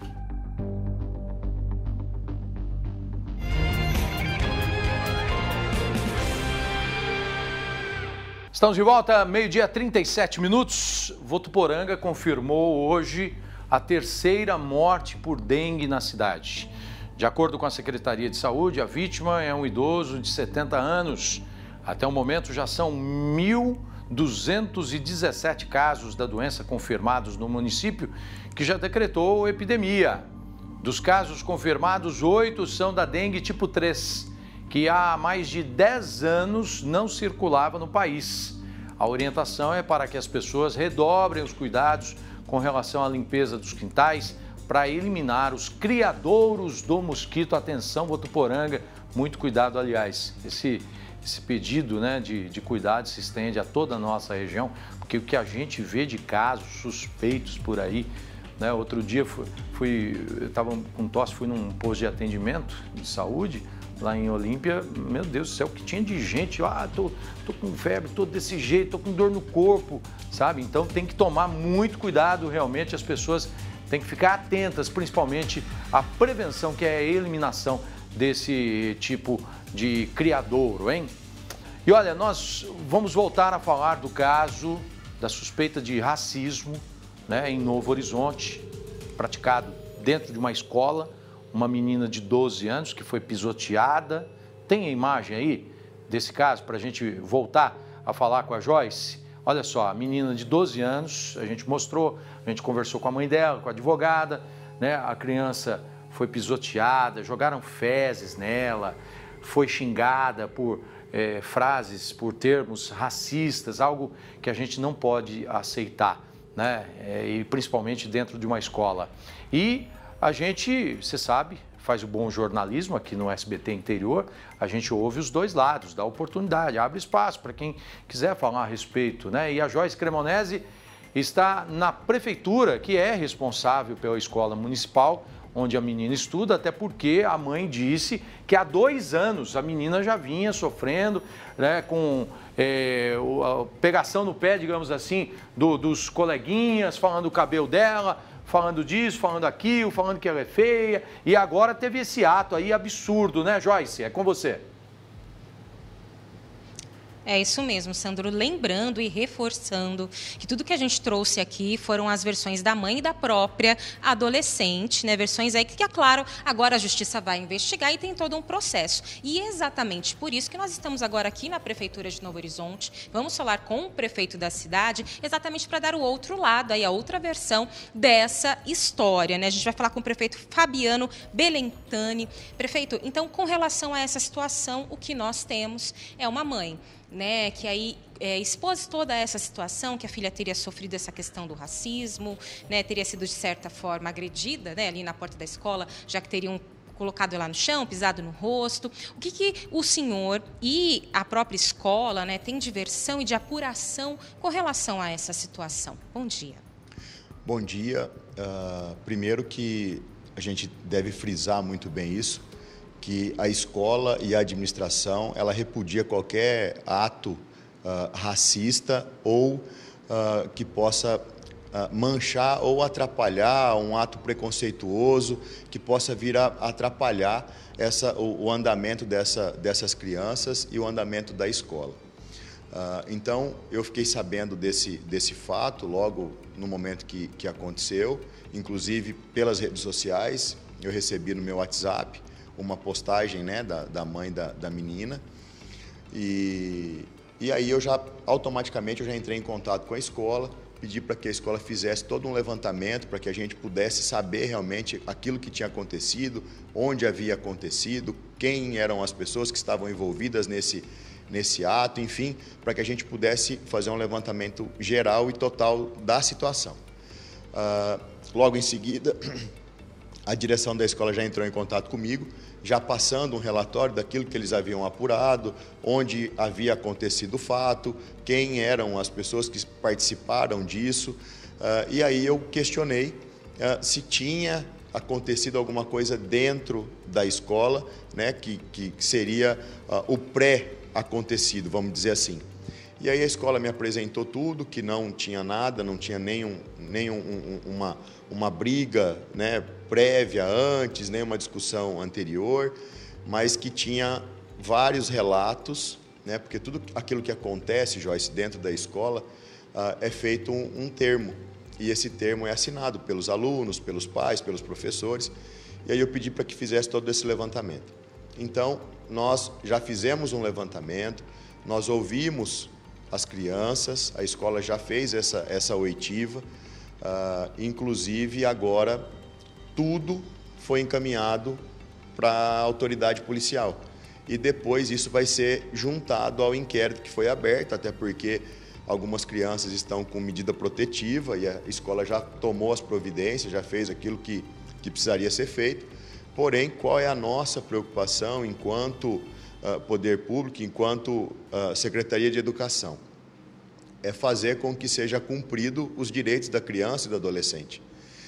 Estamos de volta, meio-dia, trinta e sete minutos. Votuporanga confirmou hoje a terceira morte por dengue na cidade. De acordo com a Secretaria de Saúde, a vítima é um idoso de setenta anos. Até o momento já são mil duzentos e dezessete casos da doença confirmados no município, que já decretou epidemia. Dos casos confirmados, oito são da dengue tipo três, que há mais de dez anos não circulava no país. A orientação é para que as pessoas redobrem os cuidados com relação à limpeza dos quintais, para eliminar os criadouros do mosquito. Atenção, Votuporanga, muito cuidado, aliás. Esse, esse pedido, né, de, de cuidado se estende a toda a nossa região, porque o que a gente vê de casos suspeitos por aí, né? Outro dia fui, fui eu estava com tosse, fui num posto de atendimento de saúde, lá em Olímpia. Meu Deus do céu, o que tinha de gente. Ah, tô, tô com febre, tô desse jeito, tô com dor no corpo, sabe? Então tem que tomar muito cuidado, realmente, as pessoas têm que ficar atentas, principalmente à prevenção, que é a eliminação desse tipo de criadouro, hein? E olha, nós vamos voltar a falar do caso da suspeita de racismo, né, em Novo Horizonte, praticado dentro de uma escola, uma menina de doze anos que foi pisoteada. Tem a imagem aí desse caso para a gente voltar a falar com a Joyce? Olha só, a menina de doze anos, a gente mostrou, a gente conversou com a mãe dela, com a advogada, né? A criança foi pisoteada, jogaram fezes nela, foi xingada por é, frases, por termos racistas, algo que a gente não pode aceitar, né? É, e principalmente dentro de uma escola. E a gente, você sabe, faz o bom jornalismo aqui no S B T Interior, a gente ouve os dois lados, dá oportunidade, abre espaço para quem quiser falar a respeito, né? E a Joyce Cremonese está na prefeitura, que é responsável pela escola municipal, onde a menina estuda, até porque a mãe disse que há dois anos a menina já vinha sofrendo, né, com é, a pegação no pé, digamos assim, do, dos coleguinhas, falando do cabelo dela, falando disso, falando aquilo, falando que ela é feia, e agora teve esse ato aí absurdo, né, Joyce? É com você. É isso mesmo, Sandro. Lembrando e reforçando que tudo que a gente trouxe aqui foram as versões da mãe e da própria adolescente, né? Versões aí que, é claro, agora a justiça vai investigar e tem todo um processo. E é exatamente por isso que nós estamos agora aqui na Prefeitura de Novo Horizonte. Vamos falar com o prefeito da cidade, exatamente para dar o outro lado, aí a outra versão dessa história, né? A gente vai falar com o prefeito Fabiano Belentani. Prefeito, então, com relação a essa situação, o que nós temos é uma mãe, né, que aí é, expôs toda essa situação, que a filha teria sofrido essa questão do racismo, né, teria sido, de certa forma, agredida, né, ali na porta da escola, já que teriam colocado ela no chão, pisado no rosto. O que, que o senhor e a própria escola, né, tem de versão e de apuração com relação a essa situação? Bom dia. Bom dia. Uh, primeiro que a gente deve frisar muito bem isso, que a escola e a administração, ela repudia qualquer ato uh, racista ou uh, que possa uh, manchar ou atrapalhar um ato preconceituoso, que possa vir a atrapalhar essa, o, o andamento dessa, dessas crianças e o andamento da escola. Uh, então, eu fiquei sabendo desse, desse fato logo no momento que, que aconteceu, inclusive pelas redes sociais. Eu recebi no meu WhatsApp uma postagem, né, da, da mãe da, da menina, e, e aí eu já, automaticamente, eu já entrei em contato com a escola, pedi para que a escola fizesse todo um levantamento para que a gente pudesse saber realmente aquilo que tinha acontecido, onde havia acontecido, quem eram as pessoas que estavam envolvidas nesse nesse ato, enfim, para que a gente pudesse fazer um levantamento geral e total da situação. Uh, logo em seguida, a direção da escola já entrou em contato comigo, já passando um relatório daquilo que eles haviam apurado, onde havia acontecido o fato, quem eram as pessoas que participaram disso, uh, e aí eu questionei uh, se tinha acontecido alguma coisa dentro da escola, né, que, que seria uh, o pré acontecido, vamos dizer assim. E aí a escola me apresentou tudo, que não tinha nada, não tinha nenhum, nenhum um, uma, uma briga, né, prévia antes, nem uma discussão anterior, mas que tinha vários relatos, né, porque tudo aquilo que acontece, Joyce, dentro da escola, uh, é feito um, um termo, e esse termo é assinado pelos alunos, pelos pais, pelos professores, e aí eu pedi para que fizesse todo esse levantamento. Então, nós já fizemos um levantamento, nós ouvimos as crianças, a escola já fez essa, essa oitiva, uh, inclusive agora tudo foi encaminhado para a autoridade policial. E depois isso vai ser juntado ao inquérito que foi aberto, até porque algumas crianças estão com medida protetiva e a escola já tomou as providências, já fez aquilo que, que precisaria ser feito. Porém, qual é a nossa preocupação enquanto uh, poder público, enquanto uh, Secretaria de Educação? É fazer com que seja cumprido os direitos da criança e do adolescente.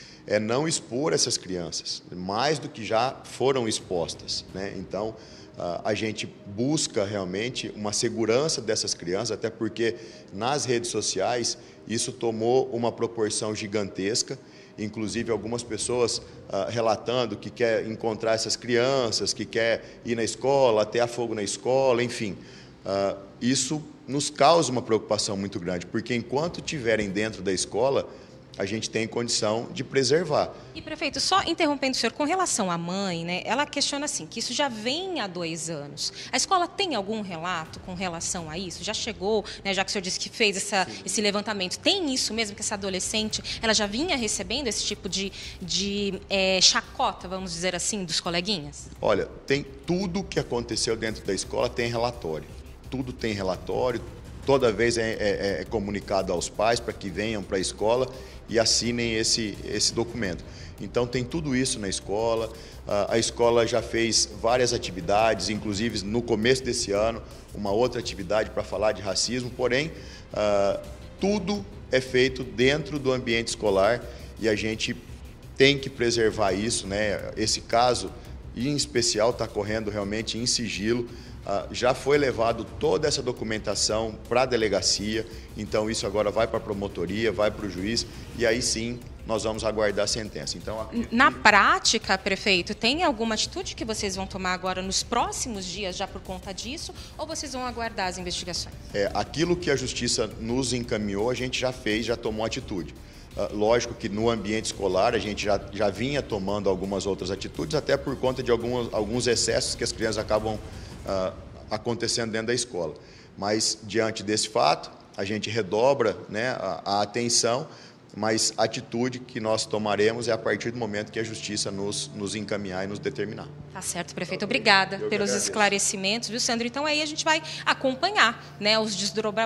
É não expor essas crianças, mais do que já foram expostas, né? Então, uh, a gente busca realmente uma segurança dessas crianças, até porque nas redes sociais isso tomou uma proporção gigantesca. Inclusive algumas pessoas uh, relatando que quer encontrar essas crianças, que quer ir na escola, atear fogo na escola, enfim. Uh, isso nos causa uma preocupação muito grande, porque enquanto estiverem dentro da escola, a gente tem condição de preservar. E, prefeito, só interrompendo o senhor, com relação à mãe, né, ela questiona assim, que isso já vem há dois anos. A escola tem algum relato com relação a isso? Já chegou, né, já que o senhor disse que fez essa, esse levantamento, tem isso mesmo, que essa adolescente, ela já vinha recebendo esse tipo de, de é, chacota, vamos dizer assim, dos coleguinhas? Olha, tem tudo que aconteceu dentro da escola tem relatório. Tudo tem relatório, toda vez é, é, é comunicado aos pais para que venham para a escola e assinem esse, esse documento. Então, tem tudo isso na escola. A escola já fez várias atividades, inclusive no começo desse ano, uma outra atividade para falar de racismo, porém, uh, tudo é feito dentro do ambiente escolar e a gente tem que preservar isso, né? Esse caso, em especial, está correndo realmente em sigilo. Uh, já foi levado toda essa documentação para a delegacia, então isso agora vai para a promotoria, vai para o juiz, e aí sim nós vamos aguardar a sentença. Então, acredito... Na prática, prefeito, tem alguma atitude que vocês vão tomar agora nos próximos dias já por conta disso, ou vocês vão aguardar as investigações? É, aquilo que a Justiça nos encaminhou, a gente já fez, já tomou atitude. Uh, lógico que no ambiente escolar a gente já, já vinha tomando algumas outras atitudes, até por conta de alguns, alguns excessos que as crianças acabam uh, acontecendo dentro da escola. Mas, diante desse fato, a gente redobra, né, a, a atenção, mas a atitude que nós tomaremos é a partir do momento que a Justiça nos, nos encaminhar e nos determinar. Tá certo, prefeito. Obrigada pelos esclarecimentos, viu, Sandro? Então, aí a gente vai acompanhar, né, os desdobra,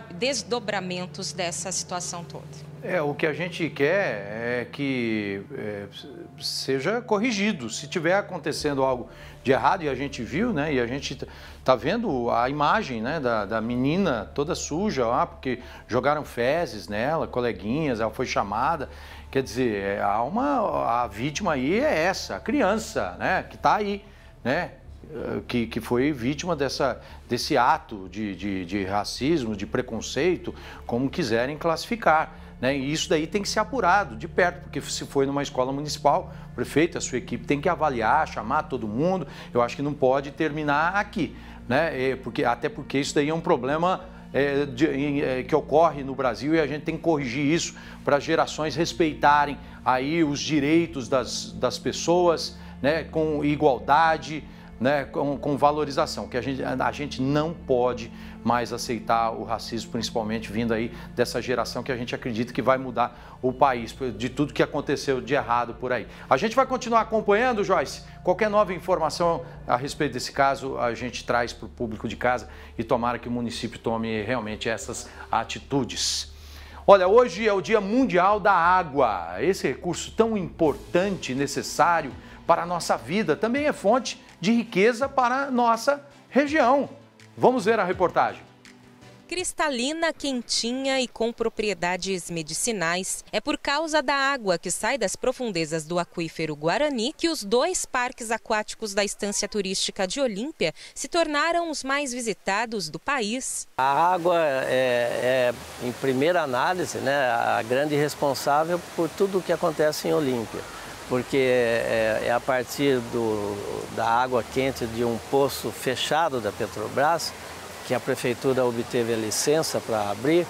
desdobramentos dessa situação toda. É, o que a gente quer é que é, seja corrigido. Se tiver acontecendo algo de errado, e a gente viu, né, e a gente está vendo a imagem, né, da, da menina toda suja lá, porque jogaram fezes nela, coleguinhas, ela foi chamada. Quer dizer, há uma, a vítima aí é essa, a criança, né, que está aí, né, que, que foi vítima dessa, desse ato de, de, de racismo, de preconceito, como quiserem classificar. Né? E isso daí tem que ser apurado de perto, porque se foi numa escola municipal, o prefeito, a sua equipe tem que avaliar, chamar todo mundo. Eu acho que não pode terminar aqui, né? Porque, até porque isso daí é um problema é, de, é, que ocorre no Brasil e a gente tem que corrigir isso para as gerações respeitarem aí os direitos das, das pessoas, né? Com igualdade, né? com, com valorização, que a gente, a gente não pode mais aceitar o racismo, principalmente vindo aí dessa geração que a gente acredita que vai mudar o país, de tudo que aconteceu de errado por aí. A gente vai continuar acompanhando, Joyce. Qualquer nova informação a respeito desse caso, a gente traz para o público de casa e tomara que o município tome realmente essas atitudes. Olha, hoje é o Dia Mundial da Água. Esse recurso tão importante e necessário para a nossa vida também é fonte de riqueza para a nossa região. Vamos ver a reportagem. Cristalina, quentinha e com propriedades medicinais. É por causa da água que sai das profundezas do aquífero Guarani que os dois parques aquáticos da Estância Turística de Olímpia se tornaram os mais visitados do país. A água é, é em primeira análise, né, a grande responsável por tudo o que acontece em Olímpia. Porque é, é a partir do, da água quente de um poço fechado da Petrobras, que a Prefeitura obteve a licença para abrir,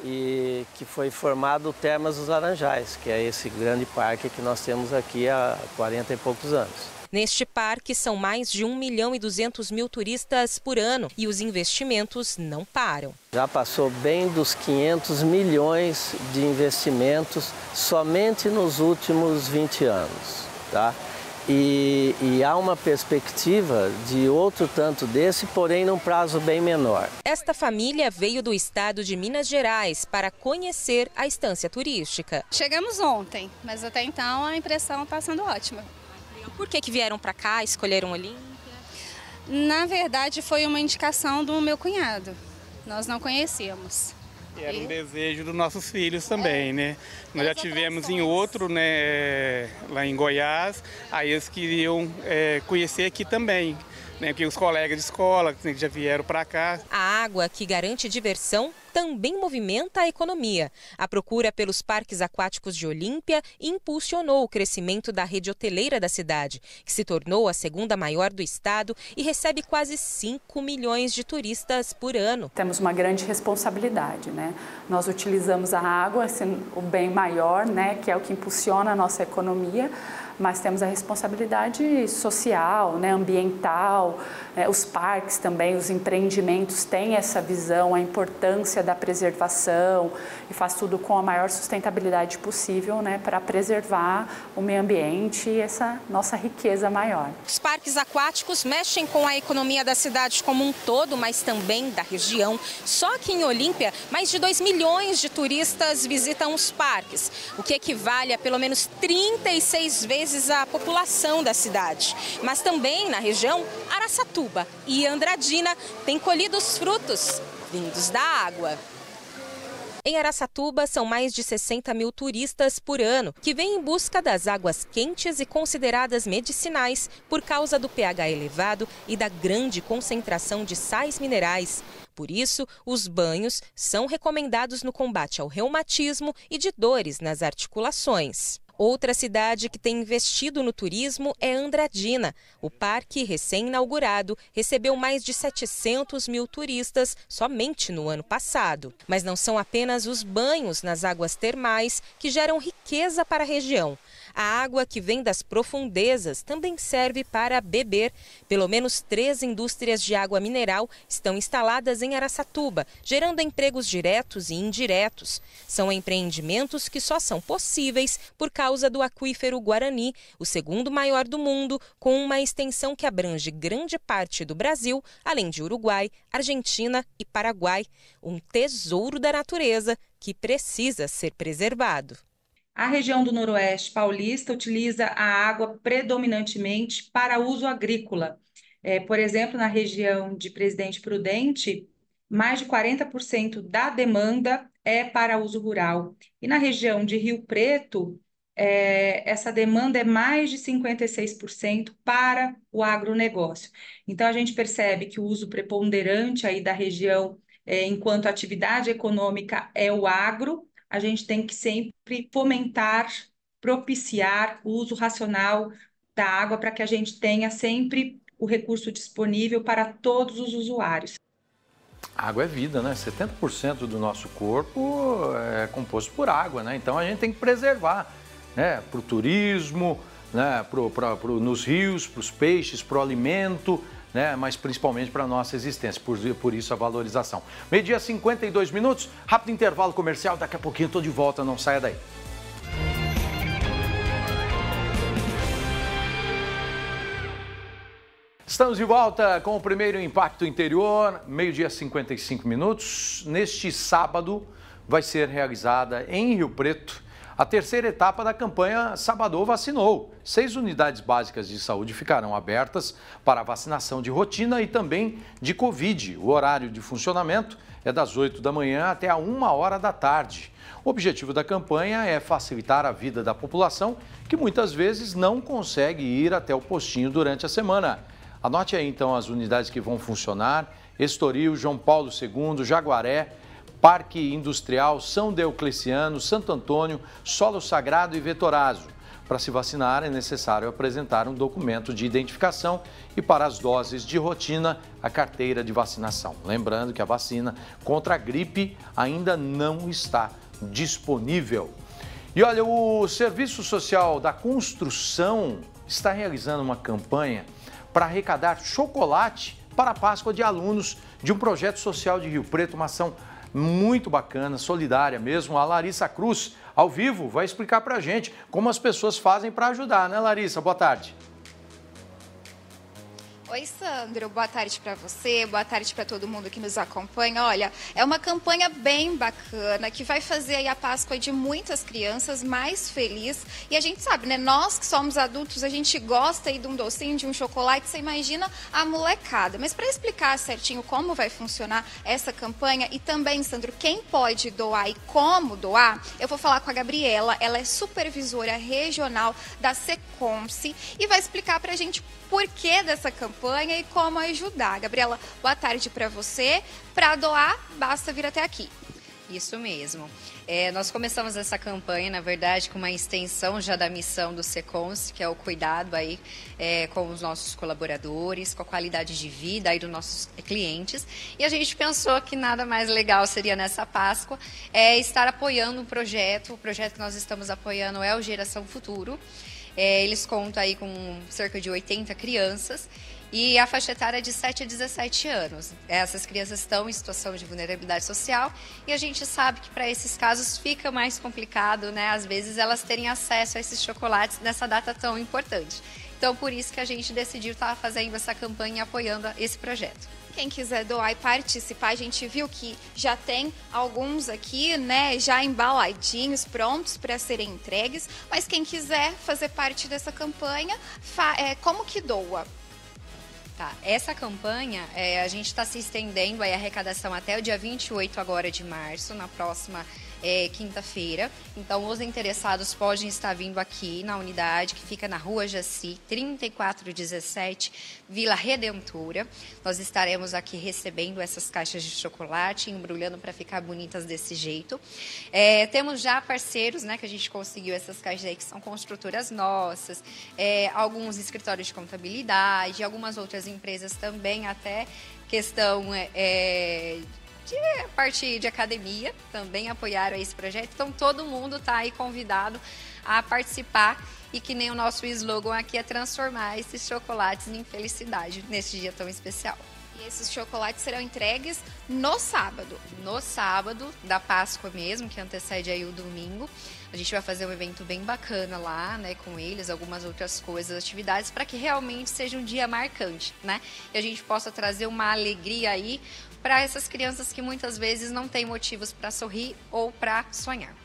e que foi formado o Termas dos Laranjais, que é esse grande parque que nós temos aqui há quarenta e poucos anos. Neste parque são mais de um milhão e duzentos mil turistas por ano e os investimentos não param. Já passou bem dos quinhentos milhões de investimentos somente nos últimos vinte anos, tá? E, e há uma perspectiva de outro tanto desse, porém num prazo bem menor. Esta família veio do estado de Minas Gerais para conhecer a Estância Turística. Chegamos ontem, mas até então a impressão está sendo ótima. Por que que vieram para cá, escolheram Olímpia? Na verdade, foi uma indicação do meu cunhado. Nós não conhecíamos. E era um desejo dos nossos filhos também, é. né? Nós já tivemos em outro, né, lá em Goiás, aí eles queriam é, conhecer aqui também, né? Porque os colegas de escola que já vieram para cá. A água que garante diversão também movimenta a economia. A procura pelos parques aquáticos de Olímpia impulsionou o crescimento da rede hoteleira da cidade, que se tornou a segunda maior do estado e recebe quase cinco milhões de turistas por ano. Temos uma grande responsabilidade, né? Nós utilizamos a água, o bem maior, né, que é o que impulsiona a nossa economia, mas temos a responsabilidade social, né, ambiental, é, os parques também, os empreendimentos têm essa visão, a importância da preservação e faz tudo com a maior sustentabilidade possível, né, para preservar o meio ambiente e essa nossa riqueza maior. Os parques aquáticos mexem com a economia da cidade como um todo, mas também da região. Só que em Olímpia, mais de dois milhões de turistas visitam os parques, o que equivale a pelo menos trinta e seis vezes a população da cidade. Mas também na região, Araçatuba e Andradina têm colhido os frutos vindos da água. Em Araçatuba, são mais de sessenta mil turistas por ano que vêm em busca das águas quentes e consideradas medicinais por causa do pH elevado e da grande concentração de sais minerais. Por isso, os banhos são recomendados no combate ao reumatismo e de dores nas articulações. Outra cidade que tem investido no turismo é Andradina. O parque, recém-inaugurado, recebeu mais de setecentos mil turistas somente no ano passado. Mas não são apenas os banhos nas águas termais que geram riqueza para a região. A água que vem das profundezas também serve para beber. Pelo menos três indústrias de água mineral estão instaladas em Araçatuba, gerando empregos diretos e indiretos. São empreendimentos que só são possíveis por causa do aquífero Guarani, o segundo maior do mundo, com uma extensão que abrange grande parte do Brasil, além de Uruguai, Argentina e Paraguai. Um tesouro da natureza que precisa ser preservado. A região do Noroeste Paulista utiliza a água predominantemente para uso agrícola. É, por exemplo, na região de Presidente Prudente, mais de quarenta por cento da demanda é para uso rural. E na região de Rio Preto, é, essa demanda é mais de cinquenta e seis por cento para o agronegócio. Então, a gente percebe que o uso preponderante aí da região, é, enquanto atividade econômica, é o agro. A gente tem que sempre fomentar, propiciar o uso racional da água para que a gente tenha sempre o recurso disponível para todos os usuários. A água é vida, né? setenta por cento do nosso corpo é composto por água, né? Então a gente tem que preservar, né? Para o turismo, né? Pro, pra, pro, nos rios, para os peixes, para o alimento, né? Mas principalmente para a nossa existência, por, por isso a valorização. Meio-dia, cinquenta e dois minutos, rápido intervalo comercial, daqui a pouquinho estou de volta, não saia daí. Estamos de volta com o primeiro Impacto Interior, meio-dia, cinquenta e cinco minutos. Neste sábado vai ser realizada em Rio Preto a terceira etapa da campanha Sabadão Vacinou. Seis unidades básicas de saúde ficarão abertas para vacinação de rotina e também de Covid. O horário de funcionamento é das oito da manhã até a uma hora da tarde. O objetivo da campanha é facilitar a vida da população que muitas vezes não consegue ir até o postinho durante a semana. Anote aí então as unidades que vão funcionar: Estoril, João Paulo segundo, Jaguaré, Parque Industrial, São Deocleciano, Santo Antônio, Solo Sagrado e Vetorazo. Para se vacinar é necessário apresentar um documento de identificação e, para as doses de rotina, a carteira de vacinação. Lembrando que a vacina contra a gripe ainda não está disponível. E olha, o Serviço Social da Construção está realizando uma campanha para arrecadar chocolate para a Páscoa de alunos de um projeto social de Rio Preto, uma ação muito bacana, solidária mesmo. A Larissa Cruz, ao vivo, vai explicar para a gente como as pessoas fazem para ajudar, né, Larissa? Boa tarde. Oi, Sandro, boa tarde para você, boa tarde para todo mundo que nos acompanha. Olha, é uma campanha bem bacana que vai fazer aí a Páscoa de muitas crianças mais feliz. E a gente sabe, né, nós que somos adultos, a gente gosta aí de um docinho, de um chocolate, você imagina a molecada. Mas para explicar certinho como vai funcionar essa campanha e também, Sandro, quem pode doar e como doar, eu vou falar com a Gabriela, ela é supervisora regional da Secomce e vai explicar para a gente por que dessa campanha e como ajudar. Gabriela, boa tarde para você. Para doar, basta vir até aqui. Isso mesmo. É, nós começamos essa campanha, na verdade, com uma extensão já da missão do Secomce, que é o cuidado aí é, com os nossos colaboradores, com a qualidade de vida aí dos nossos clientes. E a gente pensou que nada mais legal seria nessa Páscoa é, estar apoiando um projeto. O projeto que nós estamos apoiando é o Geração Futuro. É, eles contam aí com cerca de oitenta crianças e a faixa etária é de sete a dezessete anos. Essas crianças estão em situação de vulnerabilidade social e a gente sabe que para esses casos fica mais complicado, né? Às vezes elas terem acesso a esses chocolates nessa data tão importante. Então, por isso que a gente decidiu estar fazendo essa campanha e apoiando esse projeto. Quem quiser doar e participar, a gente viu que já tem alguns aqui, né, já embaladinhos, prontos para serem entregues. Mas quem quiser fazer parte dessa campanha, é, como que doa? Tá, essa campanha, é, a gente está se estendendo aí a arrecadação até o dia vinte e oito agora de março, na próxima É, quinta-feira. Então, os interessados podem estar vindo aqui na unidade que fica na Rua Jaci, trinta e quatro dezessete, Vila Redentora. Nós estaremos aqui recebendo essas caixas de chocolate, embrulhando para ficar bonitas desse jeito. É, temos já parceiros, né, que a gente conseguiu essas caixas aí, que são construtoras nossas, é, alguns escritórios de contabilidade, algumas outras empresas também, até questão é, é, de a parte de academia também apoiaram esse projeto. Então, todo mundo está aí convidado a participar e que nem o nosso slogan aqui é transformar esses chocolates em felicidade nesse dia tão especial. E esses chocolates serão entregues no sábado? No sábado da Páscoa mesmo, que antecede aí o domingo. A gente vai fazer um evento bem bacana lá, né, com eles, algumas outras coisas, atividades, para que realmente seja um dia marcante, né? E a gente possa trazer uma alegria aí para essas crianças que muitas vezes não têm motivos para sorrir ou para sonhar. Tá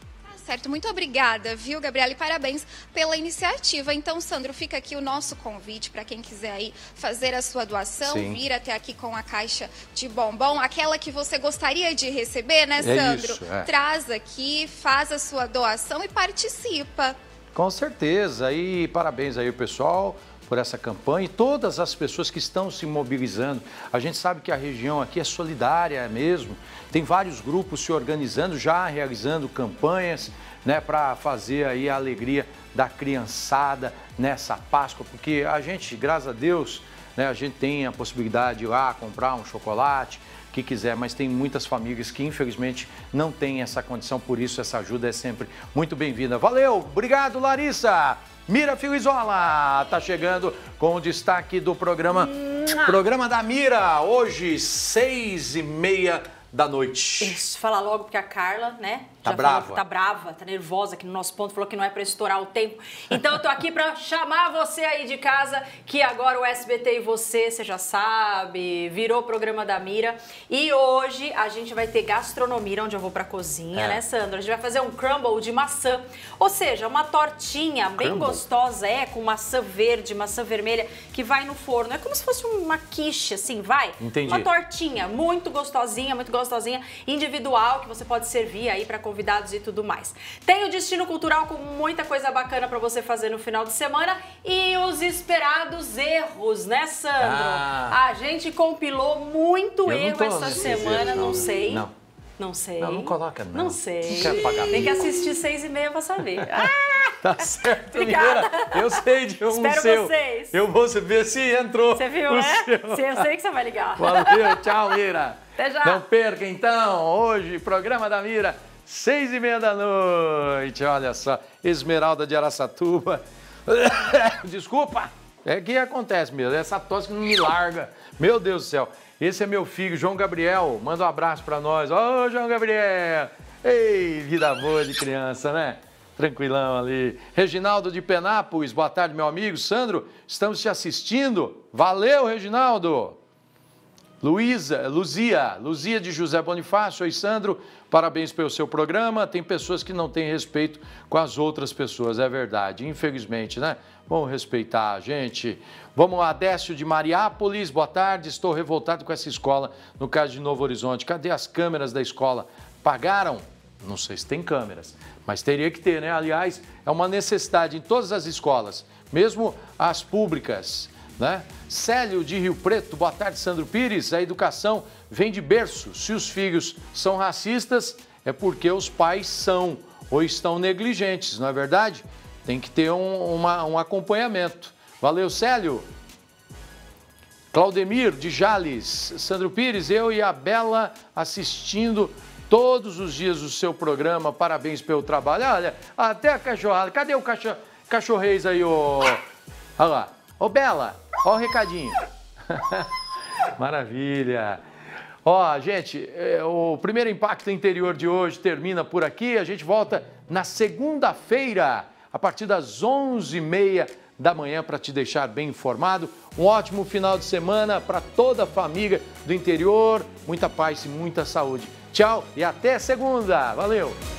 certo, muito obrigada, viu, Gabriela? E parabéns pela iniciativa. Então, Sandro, fica aqui o nosso convite para quem quiser aí fazer a sua doação, Sim. vir até aqui com a caixa de bombom, aquela que você gostaria de receber, né, Sandro? É isso, é. Traz aqui, faz a sua doação e participa. Com certeza, e parabéns aí, pessoal, por essa campanha e todas as pessoas que estão se mobilizando. A gente sabe que a região aqui é solidária mesmo, tem vários grupos se organizando, já realizando campanhas, né, para fazer aí a alegria da criançada nessa Páscoa, porque a gente, graças a Deus, né, a gente tem a possibilidade de ir lá comprar um chocolate, que quiser, mas tem muitas famílias que infelizmente não têm essa condição, por isso essa ajuda é sempre muito bem-vinda. Valeu, obrigado, Larissa! Mira Filizola está chegando com o destaque do programa, programa da Mira, hoje, seis e meia da noite. Isso, fala logo, porque a Carla, né? Tá já brava. Falou que tá brava, tá nervosa aqui no nosso ponto, falou que não é para estourar o tempo. Então eu tô aqui para chamar você aí de casa, que agora o S B T e você, você já sabe, virou o programa da Mira. E hoje a gente vai ter gastronomia, onde eu vou pra cozinha, é. né, Sandra? A gente vai fazer um crumble de maçã, ou seja, uma tortinha bem crumble. gostosa, é, com maçã verde, maçã vermelha, que vai no forno. É como se fosse uma quiche, assim, vai? Entendi. Uma tortinha muito gostosinha, muito gostosinha, individual, que você pode servir aí para convidados e tudo mais. Tem o Destino Cultural com muita coisa bacana para você fazer no final de semana e os esperados erros, né, Sandro? Ah. A gente compilou muito Eu erro essa semana, não, não sei. Não. Não sei. Não, não coloca não. Não sei. Não quero pagar. Tem que assistir seis e meia para saber. Ah! Tá certo, Mira. Eu sei de um Espero seu. vocês. Eu vou ver se entrou. Você viu, né? Seu. Eu sei que você vai ligar. Valeu, tchau, Mira. Até já. Não perca, então, hoje, programa da Mira, seis e meia da noite. Olha só, Esmeralda de Araçatuba. Desculpa, é que acontece mesmo, essa tosse que não me larga. Meu Deus do céu. Esse é meu filho, João Gabriel. Manda um abraço pra nós. Ô, João Gabriel. Ei, vida boa de criança, né? Tranquilão ali. Reginaldo de Penápolis, boa tarde, meu amigo. Sandro, estamos te assistindo. Valeu, Reginaldo. Luísa, Luzia, Luzia de José Bonifácio. Oi, Sandro, parabéns pelo seu programa. Tem pessoas que não têm respeito com as outras pessoas, é verdade, infelizmente, né? Vamos respeitar a gente. Vamos lá, Décio de Mariápolis, boa tarde. Estou revoltado com essa escola, no caso de Novo Horizonte. Cadê as câmeras da escola? Pagaram? Não sei se tem câmeras, mas teria que ter, né? Aliás, é uma necessidade em todas as escolas, mesmo as públicas, né? Célio de Rio Preto, boa tarde, Sandro Pires. A educação vem de berço. Se os filhos são racistas, é porque os pais são ou estão negligentes, não é verdade? Tem que ter um, uma, um acompanhamento. Valeu, Célio. Claudemir de Jales, Sandro Pires, eu e a Bela assistindo todos os dias o seu programa. Parabéns pelo trabalho. Olha, até a cachorrada. Cadê o cachorro, cachorreis aí, ô? Olha lá. Ô, Bela, ó o recadinho. Maravilha. Ó, gente, é, o primeiro Impacto Interior de hoje termina por aqui. A gente volta na segunda-feira, a partir das onze e meia da manhã, para te deixar bem informado. Um ótimo final de semana para toda a família do interior. Muita paz e muita saúde. Tchau e até segunda. Valeu!